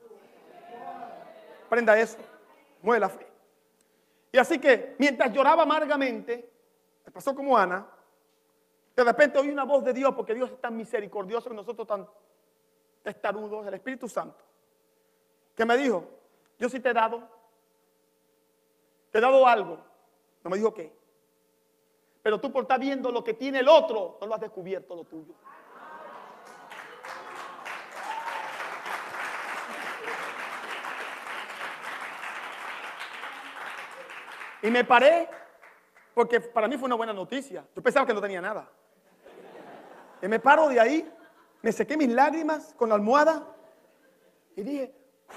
Aprenda eso, mueve la fe. Y así que mientras lloraba amargamente, me pasó como Ana, de repente oí una voz de Dios, porque Dios es tan misericordioso y nosotros tan testarudos, el Espíritu Santo, que me dijo, yo sí te he dado algo. No me dijo qué. Pero tú por estar viendo lo que tiene el otro, no lo has descubierto lo tuyo. Y me paré, porque para mí fue una buena noticia. Yo pensaba que no tenía nada. Y me paro de ahí, me sequé mis lágrimas con la almohada y dije,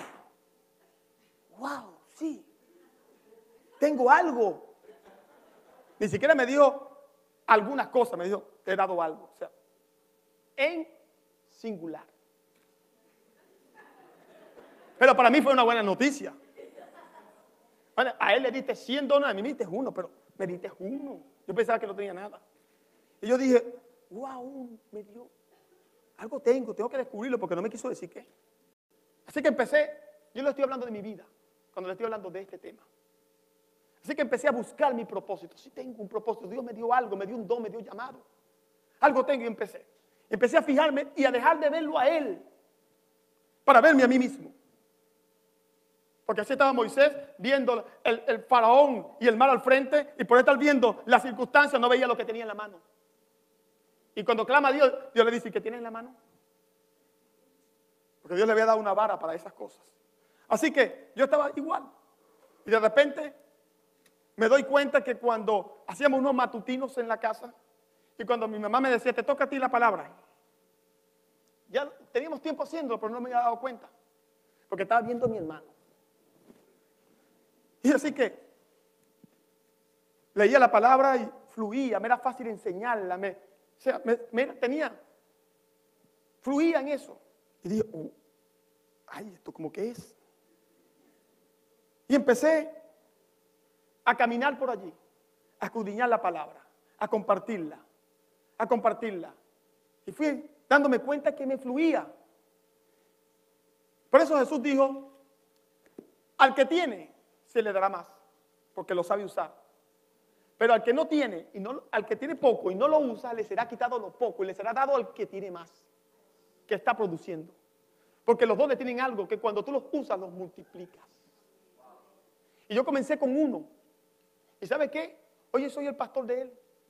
wow, sí, tengo algo. Ni siquiera me dijo algunas cosas, me dijo, te he dado algo. O sea, en singular. Pero para mí fue una buena noticia. Bueno, a él le diste 100 dólares, a mí me diste uno, pero me diste uno. Yo pensaba que no tenía nada. Y yo dije, wow, me dio. Algo tengo que descubrirlo porque no me quiso decir qué. Así que empecé, yo le estoy hablando de mi vida, cuando le estoy hablando de este tema. Así que empecé a buscar mi propósito. Sí tengo un propósito, Dios me dio algo, me dio un don, me dio llamado. Algo tengo y empecé. Empecé a fijarme y a dejar de verlo a él para verme a mí mismo. Porque así estaba Moisés viendo el faraón y el mar al frente, y por estar viendo las circunstancias no veía lo que tenía en la mano. Y cuando clama a Dios, Dios le dice, ¿qué tiene en la mano? Porque Dios le había dado una vara para esas cosas. Así que yo estaba igual. Y de repente me doy cuenta que cuando hacíamos unos matutinos en la casa, y cuando mi mamá me decía, te toca a ti la palabra. Ya teníamos tiempo haciéndolo, pero no me había dado cuenta. Porque estaba viendo a mi hermano. Y así que leía la palabra y fluía, me era fácil enseñarla, fluía en eso. Y dije, ay, esto como que es. Y empecé a caminar por allí, a escudriñar la palabra, a compartirla. Y fui dándome cuenta que me fluía. Por eso Jesús dijo, al que tiene, se le dará más, porque lo sabe usar. Pero al que no tiene, al que tiene poco y no lo usa, le será quitado lo poco y le será dado al que tiene más, que está produciendo. Porque los dones tienen algo que cuando tú los usas, los multiplicas. Y yo comencé con uno. ¿Y sabe qué? Hoy soy el pastor de él.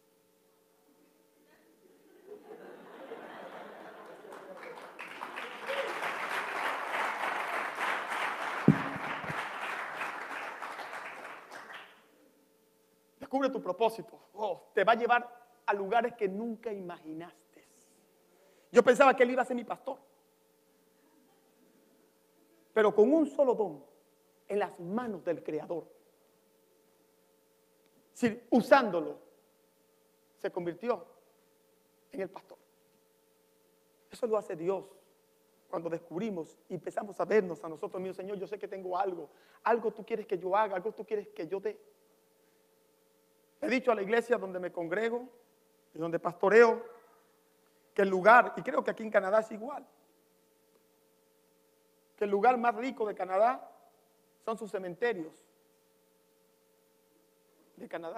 Descubre tu propósito. Te va a llevar a lugares que nunca imaginaste. Yo pensaba que él iba a ser mi pastor. Pero con un solo don en las manos del Creador, usándolo, se convirtió en el pastor. Eso lo hace Dios cuando descubrimos y empezamos a vernos a nosotros mismos. Señor, yo sé que tengo algo tú quieres que yo haga, algo tú quieres que yo dé. He dicho a la iglesia donde me congrego y donde pastoreo que el lugar, y creo que aquí en Canadá es igual, que el lugar más rico de Canadá son sus cementerios de Canadá.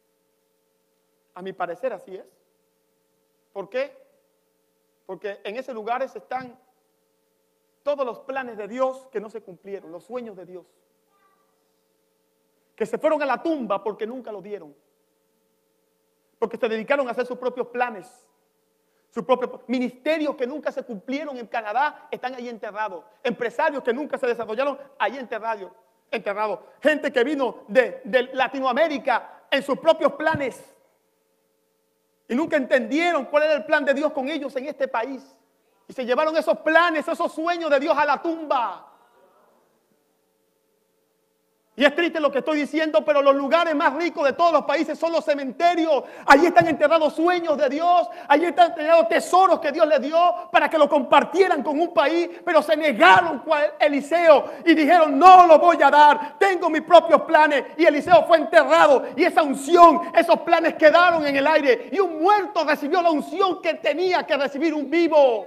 A mi parecer así es. ¿Por qué? Porque en esos lugares están todos los planes de Dios que no se cumplieron, los sueños de Dios, que se fueron a la tumba porque nunca lo dieron, porque se dedicaron a hacer sus propios planes. Sus propios ministerios que nunca se cumplieron en Canadá están ahí enterrados. Empresarios que nunca se desarrollaron, ahí enterrados. Gente que vino de Latinoamérica en sus propios planes y nunca entendieron cuál era el plan de Dios con ellos en este país. Y se llevaron esos planes, esos sueños de Dios a la tumba. Y es triste lo que estoy diciendo, pero los lugares más ricos de todos los países son los cementerios. Allí están enterrados sueños de Dios. Allí están enterrados tesoros que Dios les dio para que lo compartieran con un país. Pero se negaron cual Eliseo y dijeron, no lo voy a dar. Tengo mis propios planes. Y Eliseo fue enterrado. Y esa unción, esos planes quedaron en el aire. Y un muerto recibió la unción que tenía que recibir un vivo.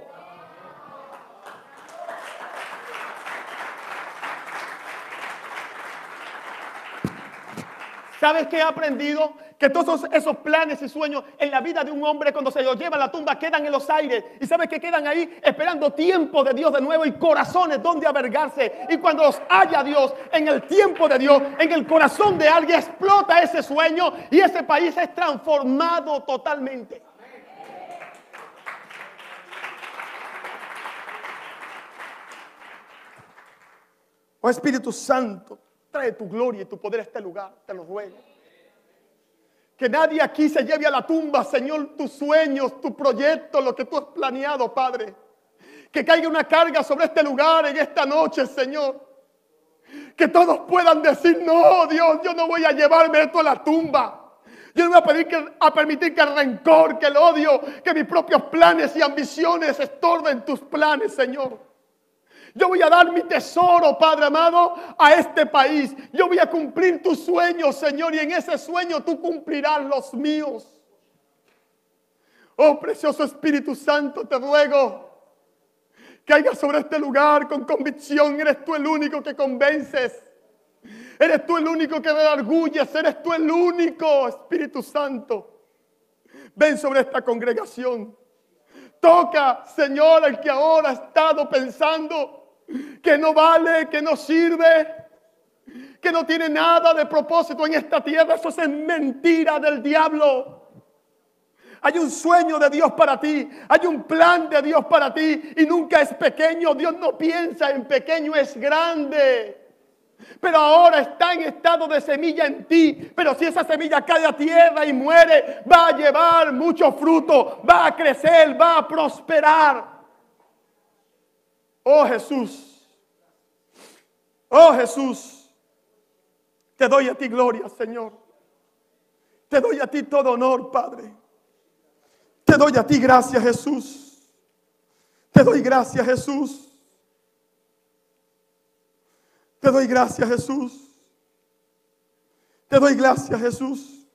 ¿Sabes qué he aprendido? Que todos esos planes y sueños en la vida de un hombre cuando se los lleva a la tumba quedan en los aires. ¿Y sabes que quedan ahí esperando tiempo de Dios de nuevo y corazones donde albergarse? Y cuando los haya Dios en el tiempo de Dios, en el corazón de alguien explota ese sueño y ese país es transformado totalmente. Oh Espíritu Santo, trae tu gloria y tu poder a este lugar, te lo ruego. Que nadie aquí se lleve a la tumba, Señor, tus sueños, tu proyecto, lo que tú has planeado, Padre. Que caiga una carga sobre este lugar en esta noche, Señor. Que todos puedan decir, no, Dios, yo no voy a llevarme esto a la tumba. Yo no voy a permitir que el rencor, que el odio, que mis propios planes y ambiciones estorben tus planes, Señor. Yo voy a dar mi tesoro, Padre amado, a este país. Yo voy a cumplir tus sueños, Señor, y en ese sueño tú cumplirás los míos. Oh, precioso Espíritu Santo, te ruego que haya sobre este lugar con convicción. Eres tú el único que convences. Eres tú el único que redarguyes. Eres tú el único, Espíritu Santo. Ven sobre esta congregación. Toca, Señor, el que ahora ha estado pensando que no vale, que no sirve, que no tiene nada de propósito en esta tierra. Eso es mentira del diablo. Hay un sueño de Dios para ti. Hay un plan de Dios para ti. Y nunca es pequeño. Dios no piensa en pequeño, es grande. Pero ahora está en estado de semilla en ti. Pero si esa semilla cae a tierra y muere, va a llevar mucho fruto. Va a crecer, va a prosperar. Oh Jesús. Oh Jesús. Te doy a ti gloria, Señor. Te doy a ti todo honor, Padre. Te doy a ti gracias, Jesús. Te doy gracias, Jesús. Te doy gracias, Jesús. Te doy gracias, Jesús.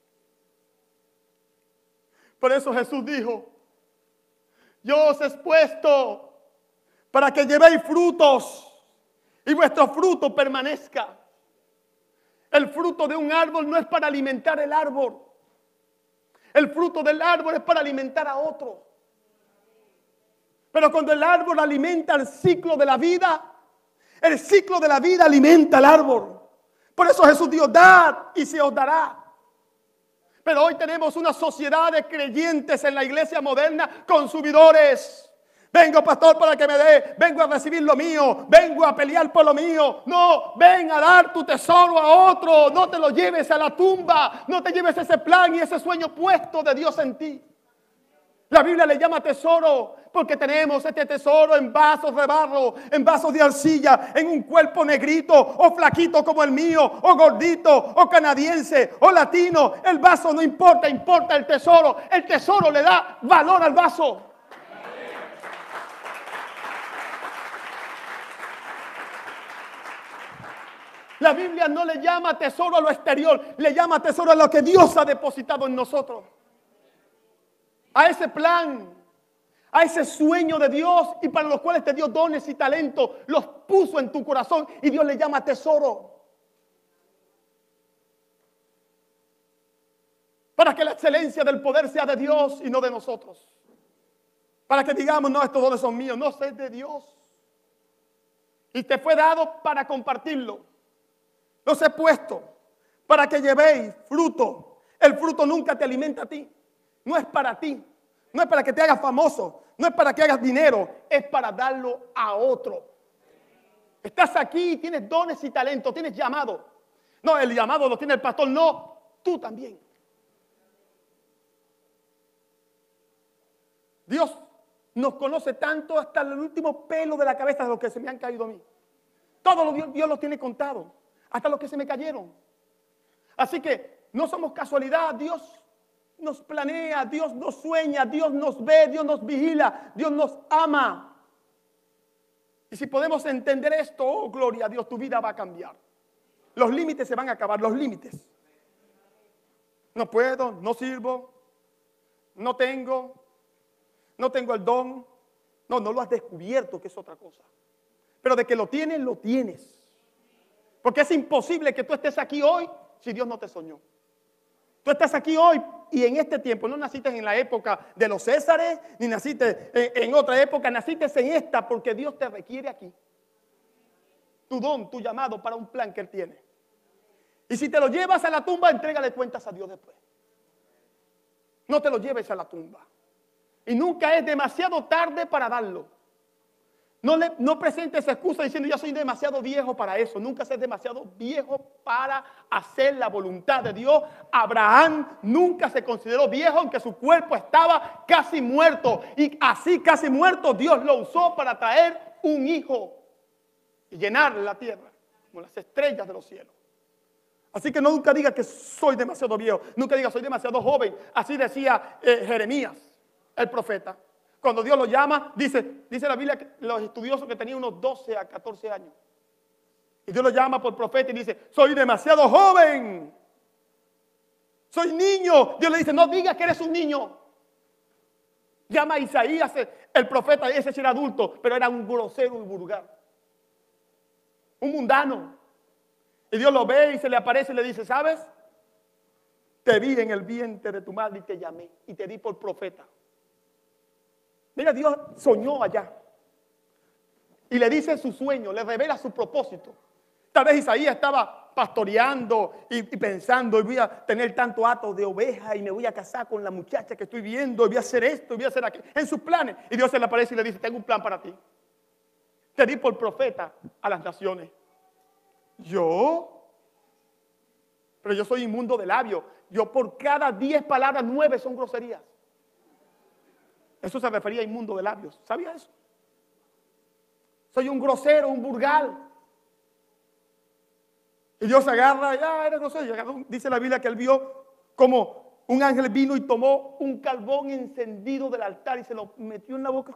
Por eso Jesús dijo: yo os he puesto para que llevéis frutos y vuestro fruto permanezca. El fruto de un árbol no es para alimentar el árbol. El fruto del árbol es para alimentar a otro. Pero cuando el árbol alimenta el ciclo de la vida, el ciclo de la vida alimenta al árbol. Por eso Jesús dijo: dad y se os dará. Pero hoy tenemos una sociedad de creyentes en la iglesia moderna, consumidores. Vengo, pastor, para que me dé. Vengo a recibir lo mío. Vengo a pelear por lo mío. No, ven a dar tu tesoro a otro. No te lo lleves a la tumba. No te lleves ese plan y ese sueño puesto de Dios en ti. La Biblia le llama tesoro porque tenemos este tesoro en vasos de barro, en vasos de arcilla, en un cuerpo negrito o flaquito como el mío, o gordito, o canadiense, o latino. El vaso no importa, importa el tesoro. El tesoro le da valor al vaso. La Biblia no le llama tesoro a lo exterior, le llama tesoro a lo que Dios ha depositado en nosotros. A ese plan, a ese sueño de Dios, y para los cuales te dio dones y talentos, los puso en tu corazón y Dios le llama tesoro. Para que la excelencia del poder sea de Dios y no de nosotros. Para que digamos: no, estos dones son míos, no, es de Dios. Y te fue dado para compartirlo. Los he puesto para que llevéis fruto. El fruto nunca te alimenta a ti. No es para ti. No es para que te hagas famoso. No es para que hagas dinero. Es para darlo a otro. Estás aquí, tienes dones y talentos, tienes llamado. No, el llamado lo tiene el pastor. No, tú también. Dios nos conoce tanto hasta el último pelo de la cabeza de los que se me han caído a mí. Todo Dios lo tiene contado. Hasta los que se me cayeron. Así que no somos casualidad. Dios nos planea, Dios nos sueña, Dios nos ve, Dios nos vigila, Dios nos ama. Y si podemos entender esto, oh gloria a Dios, tu vida va a cambiar. Los límites se van a acabar, los límites. No puedo, no sirvo, no tengo el don. No lo has descubierto, que es otra cosa. Pero de que lo tienes, lo tienes. Porque es imposible que tú estés aquí hoy si Dios no te soñó. Tú estás aquí hoy y en este tiempo. No naciste en la época de los Césares, ni naciste en otra época. Naciste en esta porque Dios te requiere aquí. Tu don, tu llamado para un plan que Él tiene. Y si te lo llevas a la tumba, entrégale cuentas a Dios después. No te lo lleves a la tumba. Y nunca es demasiado tarde para darlo. No presentes excusa diciendo: yo soy demasiado viejo para eso. Nunca seas demasiado viejo para hacer la voluntad de Dios. Abraham nunca se consideró viejo, aunque su cuerpo estaba casi muerto. Y así casi muerto, Dios lo usó para traer un hijo y llenar la tierra como las estrellas de los cielos. Así que nunca diga que soy demasiado viejo. Nunca diga soy demasiado joven. Así decía Jeremías, el profeta. Cuando Dios lo llama, dice la Biblia, que los estudiosos que tenían unos 12 a 14 años. Y Dios lo llama por profeta y dice, soy demasiado joven. Soy niño. Dios le dice, no digas que eres un niño. Llama a Isaías, el profeta, ese sí era adulto, pero era un grosero y vulgar. Un mundano. Y Dios lo ve y se le aparece y le dice, ¿sabes? Te vi en el vientre de tu madre y te llamé y te di por profeta. Mira, Dios soñó allá y le dice su sueño, le revela su propósito. Tal vez Isaías estaba pastoreando y pensando, y voy a tener tanto hato de oveja y me voy a casar con la muchacha que estoy viendo, y voy a hacer esto, y voy a hacer aquello, en sus planes. Y Dios se le aparece y le dice, tengo un plan para ti. Te di por profeta a las naciones. ¿Yo? Pero yo soy inmundo de labios. Yo por cada 10 palabras, 9 son groserías. Eso se refería a inmundo de labios. ¿Sabía eso? Soy un grosero, un vulgar. Y Dios agarra, ya eres grosero. Dice la Biblia que él vio como un ángel vino y tomó un carbón encendido del altar y se lo metió en la boca.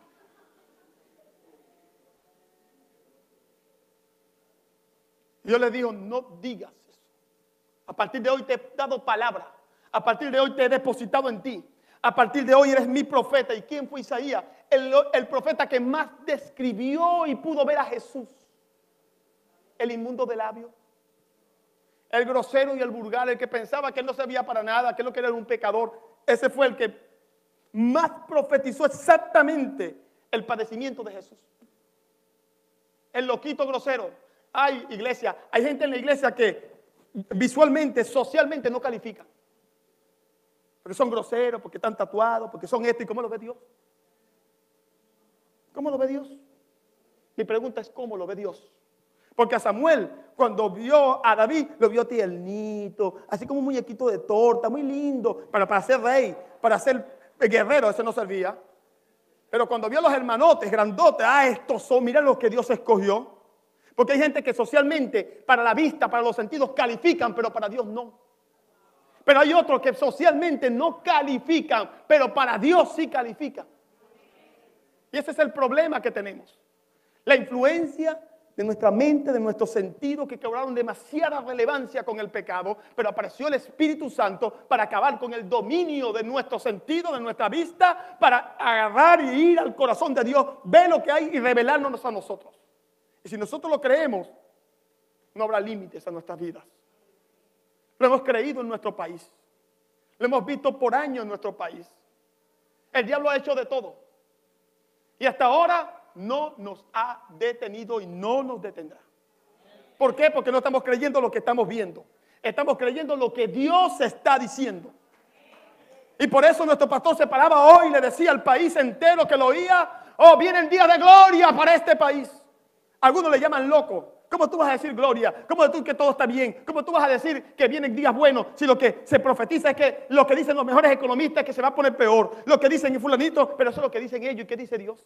Dios le dijo, no digas eso. A partir de hoy te he dado palabra. A partir de hoy te he depositado en ti. A partir de hoy eres mi profeta. ¿Y quién fue Isaías? El profeta que más describió y pudo ver a Jesús. El inmundo de labios. El grosero y el vulgar, el que pensaba que él no servía para nada, que él no quería ser un pecador. Ese fue el que más profetizó exactamente el padecimiento de Jesús. El loquito grosero. Hay iglesia, hay gente en la iglesia que visualmente, socialmente no califica. Porque son groseros, porque están tatuados, porque son esto. ¿Y cómo lo ve Dios? ¿Cómo lo ve Dios? Mi pregunta es, ¿cómo lo ve Dios? Porque a Samuel, cuando vio a David, lo vio tiernito, así como un muñequito de torta, muy lindo, para ser rey, para ser guerrero, ese no servía. Pero cuando vio a los hermanotes grandotes, estos son, mira los que Dios escogió. Porque hay gente que socialmente, para la vista, para los sentidos, califican, pero para Dios no. Pero hay otros que socialmente no califican, pero para Dios sí califican. Y ese es el problema que tenemos. La influencia de nuestra mente, de nuestros sentidos, que cobraron demasiada relevancia con el pecado, pero apareció el Espíritu Santo para acabar con el dominio de nuestro sentido, de nuestra vista, para agarrar y ir al corazón de Dios, ver lo que hay y revelarnos a nosotros. Y si nosotros lo creemos, no habrá límites a nuestras vidas. Lo hemos creído en nuestro país. Lo hemos visto por años en nuestro país. El diablo ha hecho de todo. Y hasta ahora no nos ha detenido y no nos detendrá. ¿Por qué? Porque no estamos creyendo lo que estamos viendo. Estamos creyendo lo que Dios está diciendo. Y por eso nuestro pastor se paraba hoy y le decía al país entero que lo oía, oh, vienen días de gloria para este país. Algunos le llaman loco. ¿Cómo tú vas a decir gloria? ¿Cómo tú que todo está bien? ¿Cómo tú vas a decir que vienen días buenos si lo que se profetiza es que lo que dicen los mejores economistas es que se va a poner peor? Lo que dicen fulanito, pero eso es lo que dicen ellos. ¿Y qué dice Dios?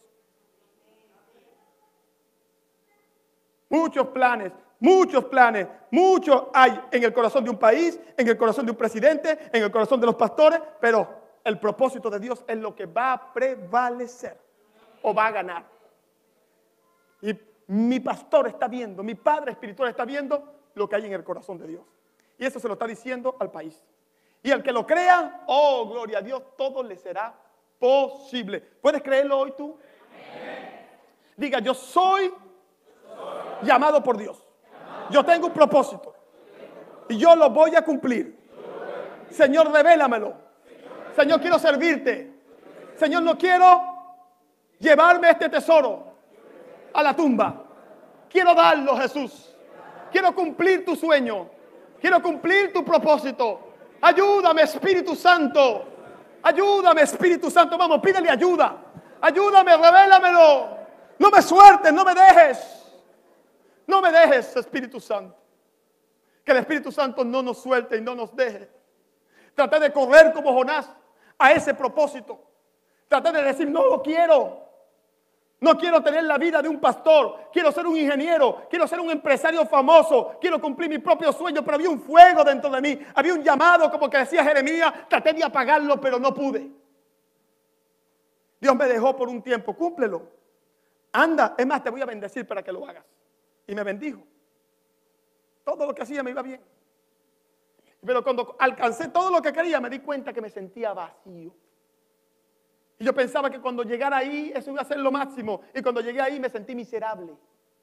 Muchos planes, muchos hay en el corazón de un país, en el corazón de un presidente, en el corazón de los pastores, pero el propósito de Dios es lo que va a prevalecer o va a ganar. Y mi pastor está viendo, mi padre espiritual está viendo lo que hay en el corazón de Dios. Y eso se lo está diciendo al país. Y al que lo crea, oh, gloria a Dios, todo le será posible. ¿Puedes creerlo hoy tú? Diga, yo soy llamado por Dios. Yo tengo un propósito. Y yo lo voy a cumplir. Señor, revélamelo. Señor, quiero servirte. Señor, no quiero llevarme este tesoro a la tumba. Quiero darlo, Jesús. Quiero cumplir tu sueño. Quiero cumplir tu propósito. Ayúdame, Espíritu Santo. Ayúdame, Espíritu Santo. Vamos, pídele ayuda. Ayúdame, revélamelo. No me sueltes, no me dejes. No me dejes, Espíritu Santo. Que el Espíritu Santo no nos suelte y no nos deje. Traté de correr como Jonás a ese propósito. Traté de decir, no lo quiero. No quiero tener la vida de un pastor. Quiero ser un ingeniero. Quiero ser un empresario famoso. Quiero cumplir mi propio sueño. Pero había un fuego dentro de mí. Había un llamado, como que decía Jeremías. Traté de apagarlo, pero no pude. Dios me dejó por un tiempo, cúmplelo. Anda, es más, te voy a bendecir para que lo hagas. Y me bendijo. Todo lo que hacía me iba bien. Pero cuando alcancé todo lo que quería, me di cuenta que me sentía vacío. Y yo pensaba que cuando llegara ahí, eso iba a ser lo máximo. Y cuando llegué ahí, me sentí miserable.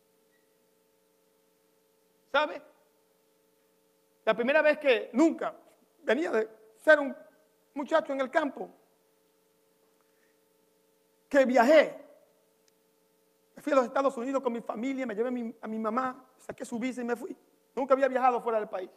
¿Sabe? La primera vez que nunca venía de ser un muchacho en el campo, que viajé. Me fui a los Estados Unidos con mi familia, me llevé a mi mamá, saqué su visa y me fui. Nunca había viajado fuera del país.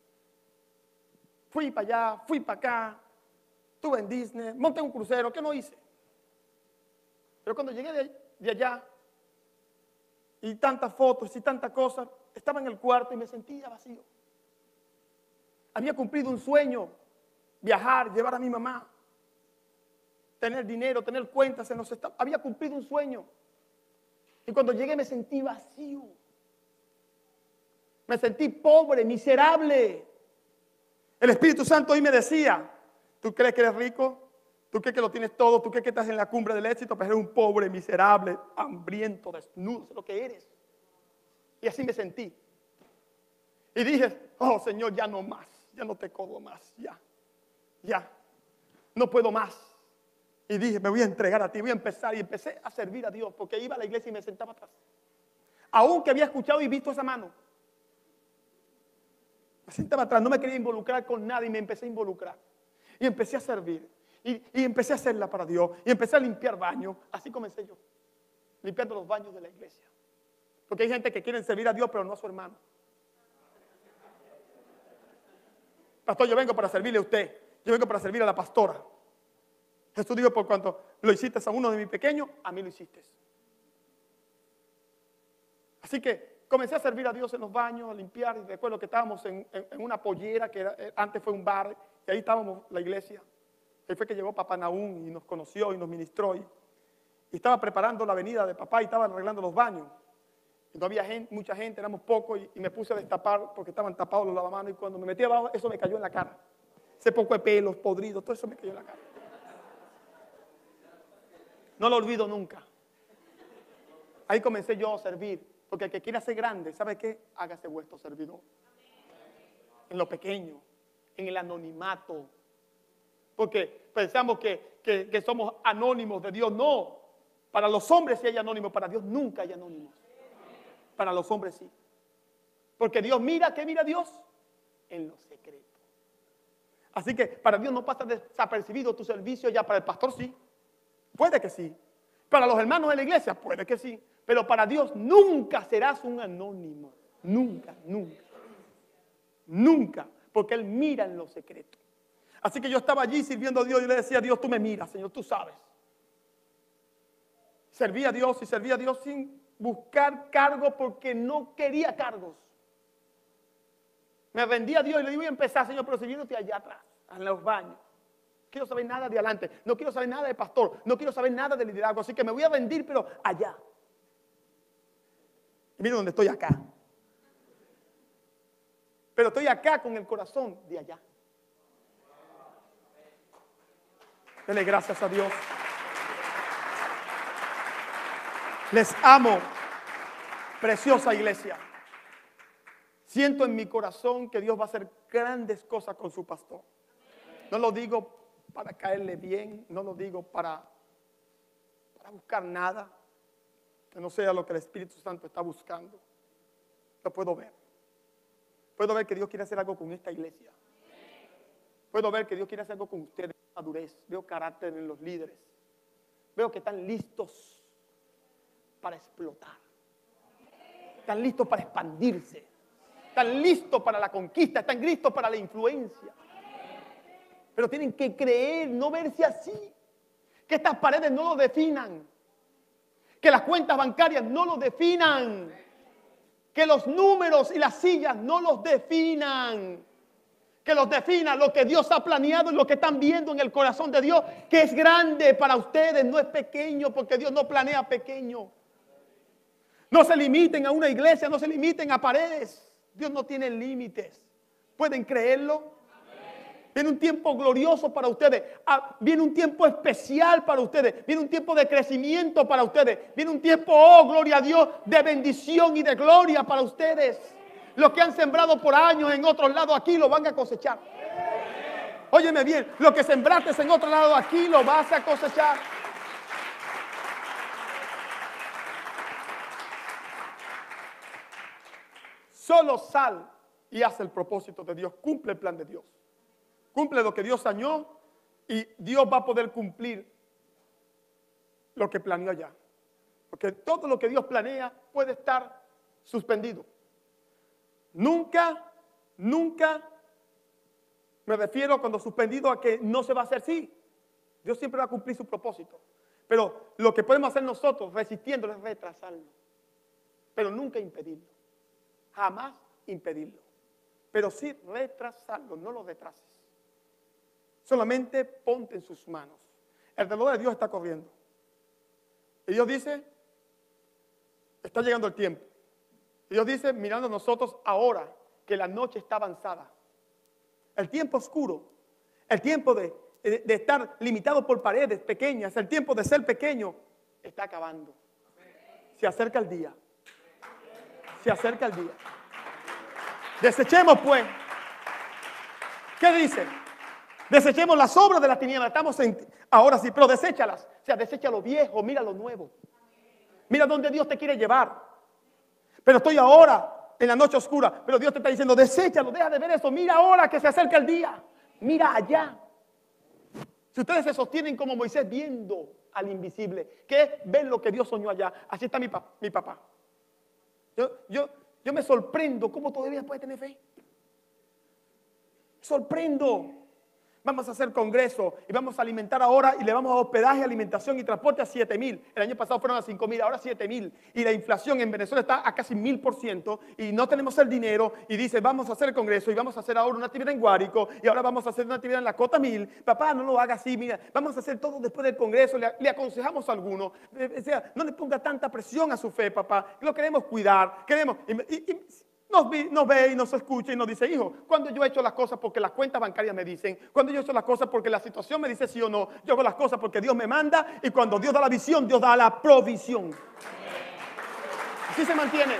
Fui para allá, fui para acá, estuve en Disney, monté un crucero, ¿qué no hice? Pero cuando llegué de allá, y tantas fotos y tantas cosas, estaba en el cuarto y me sentía vacío. Había cumplido un sueño, viajar, llevar a mi mamá, tener dinero, tener cuentas, había cumplido un sueño. Y cuando llegué me sentí vacío. Me sentí pobre, miserable. El Espíritu Santo hoy me decía, ¿tú crees que eres rico? ¿Tú crees que lo tienes todo? ¿Tú crees que estás en la cumbre del éxito? Pero eres un pobre, miserable, hambriento, desnudo, es lo que eres. Y así me sentí. Y dije, oh Señor, ya no más, ya no te codo más, ya, no puedo más. Y dije, me voy a entregar a ti, voy a empezar. Y empecé a servir a Dios, porque iba a la iglesia y me sentaba atrás. Aunque había escuchado y visto esa mano. Me sentaba atrás, no me quería involucrar con nada y me empecé a involucrar. Y empecé a servir. Y empecé a hacerla para Dios. Y empecé a limpiar baños. Así comencé yo. Limpiando los baños de la iglesia. Porque hay gente que quiere servir a Dios, pero no a su hermano. Pastor, yo vengo para servirle a usted. Yo vengo para servir a la pastora. Jesús dijo, por cuanto lo hiciste a uno de mis pequeños, a mí lo hiciste. Así que comencé a servir a Dios en los baños, a limpiar. Y recuerdo que estábamos en una pollera, que antes fue un bar, y ahí estábamos la iglesia. Ahí fue que llegó Papá Nahum y nos conoció y nos ministró. Y estaba preparando la venida de papá y estaba arreglando los baños. Y no había mucha gente, éramos pocos, y me puse a destapar porque estaban tapados los lavamanos. Y cuando me metí abajo, eso me cayó en la cara. Ese poco de pelos podridos, todo eso me cayó en la cara. No lo olvido nunca. Ahí comencé yo a servir. Porque el que quiera ser grande, ¿sabe qué? Hágase vuestro servidor. En lo pequeño, en el anonimato. Porque pensamos que somos anónimos de Dios. No. Para los hombres sí hay anónimos, para Dios nunca hay anónimos. Para los hombres sí. Porque Dios mira, ¿qué mira Dios? En lo secreto. Así que para Dios no pasa desapercibido tu servicio, ya para el pastor sí. Puede que sí. Para los hermanos de la iglesia, puede que sí. Pero para Dios nunca serás un anónimo. Nunca, nunca. Nunca. Porque Él mira en lo secreto. Así que yo estaba allí sirviendo a Dios y le decía, Dios, tú me miras, Señor, tú sabes. Servía a Dios y servía a Dios sin buscar cargos porque no quería cargos. Me rendí a Dios y le digo, voy a empezar, Señor, pero sirviéndote allá atrás, en los baños. No quiero saber nada de adelante, no quiero saber nada de pastor, no quiero saber nada de liderazgo, así que me voy a rendir, pero allá. Y miren dónde estoy acá. Pero estoy acá con el corazón de allá. Dele gracias a Dios. Les amo, preciosa iglesia. Siento en mi corazón que Dios va a hacer grandes cosas con su pastor. No lo digo para caerle bien, no lo digo para buscar nada que no sea lo que el Espíritu Santo está buscando. Lo puedo ver. Puedo ver que Dios quiere hacer algo con esta iglesia. Puedo ver que Dios quiere hacer algo con ustedes. Madurez. Veo carácter en los líderes. Veo que están listos para explotar. Están listos para expandirse. Están listos para la conquista. Están listos para la influencia. Pero tienen que creer, no verse así. Que estas paredes no lo definan. Que las cuentas bancarias no lo definan. Que los números y las sillas no los definan. Que los defina lo que Dios ha planeado y lo que están viendo en el corazón de Dios, que es grande para ustedes, no es pequeño, porque Dios no planea pequeño. No se limiten a una iglesia, no se limiten a paredes. Dios no tiene límites. ¿Pueden creerlo? Viene un tiempo glorioso para ustedes. Viene un tiempo especial para ustedes. Viene un tiempo de crecimiento para ustedes. Viene un tiempo, oh, gloria a Dios, de bendición y de gloria para ustedes. Lo que han sembrado por años en otros lados, aquí lo van a cosechar. Óyeme bien, lo que sembraste en otro lado, aquí lo vas a cosechar. Solo sal y haz el propósito de Dios. Cumple el plan de Dios. Cumple lo que Dios soñó y Dios va a poder cumplir lo que planeó allá. Porque todo lo que Dios planea puede estar suspendido. Nunca me refiero cuando suspendido a que no se va a hacer, sí. Dios siempre va a cumplir su propósito. Pero lo que podemos hacer nosotros resistiéndolo es retrasarlo. Pero nunca impedirlo. Jamás impedirlo. Pero sí retrasarlo, no lo retrases. Solamente ponte en sus manos. El reloj de Dios está corriendo. Y Dios dice, está llegando el tiempo. Y Dios dice, mirando a nosotros ahora que la noche está avanzada. El tiempo oscuro, el tiempo de estar limitado por paredes pequeñas, el tiempo de ser pequeño, está acabando. Se acerca el día. Se acerca el día. Desechemos pues. ¿Qué dice? Desechemos las obras de las tinieblas. Estamos ahora sí, pero deséchalas. O sea, desecha lo viejo, mira lo nuevo. Mira dónde Dios te quiere llevar. Pero estoy ahora en la noche oscura. Pero Dios te está diciendo, deséchalo, deja de ver eso. Mira ahora que se acerca el día. Mira allá. Si ustedes se sostienen como Moisés viendo al invisible, que es ver lo que Dios soñó allá. Así está mi papá. Yo me sorprendo cómo todavía puede tener fe. Sorprendo. Vamos a hacer congreso y vamos a alimentar ahora y le vamos a hospedaje, alimentación y transporte a 7,000. El año pasado fueron a 5,000, ahora 7,000. Y la inflación en Venezuela está a casi 1,000% y no tenemos el dinero. Y dice, vamos a hacer el congreso y vamos a hacer ahora una actividad en Guárico y ahora vamos a hacer una actividad en la Cota 1000. Papá, no lo haga así, mira, vamos a hacer todo después del congreso. Le aconsejamos a alguno. O sea, no le ponga tanta presión a su fe, papá. Lo queremos cuidar. Nos ve y nos escucha y nos dice, hijo, cuando yo he hecho las cosas porque las cuentas bancarias me dicen, cuando yo he hecho las cosas porque la situación me dice sí o no, yo hago las cosas porque Dios me manda y cuando Dios da la visión, Dios da la provisión. Así se mantiene.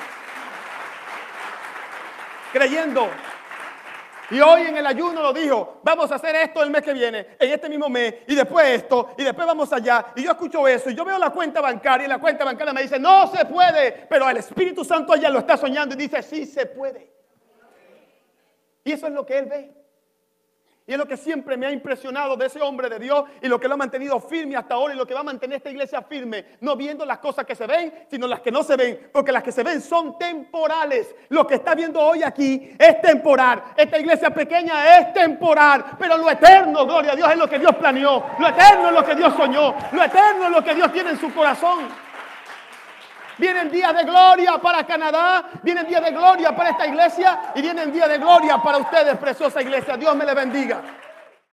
Creyendo. Y hoy en el ayuno lo dijo, vamos a hacer esto el mes que viene, en este mismo mes, y después esto, y después vamos allá. Y yo escucho eso, y yo veo la cuenta bancaria, y la cuenta bancaria me dice, no se puede. Pero el Espíritu Santo allá lo está soñando y dice, sí se puede. Y eso es lo que él ve. Y es lo que siempre me ha impresionado de ese hombre de Dios y lo que lo ha mantenido firme hasta ahora y lo que va a mantener esta iglesia firme. No viendo las cosas que se ven, sino las que no se ven. Porque las que se ven son temporales. Lo que está viendo hoy aquí es temporal. Esta iglesia pequeña es temporal. Pero lo eterno, gloria a Dios, es lo que Dios planeó. Lo eterno es lo que Dios soñó. Lo eterno es lo que Dios tiene en su corazón. Vienen días de gloria para Canadá, vienen días de gloria para esta iglesia y vienen días de gloria para ustedes, preciosa iglesia. Dios me le bendiga.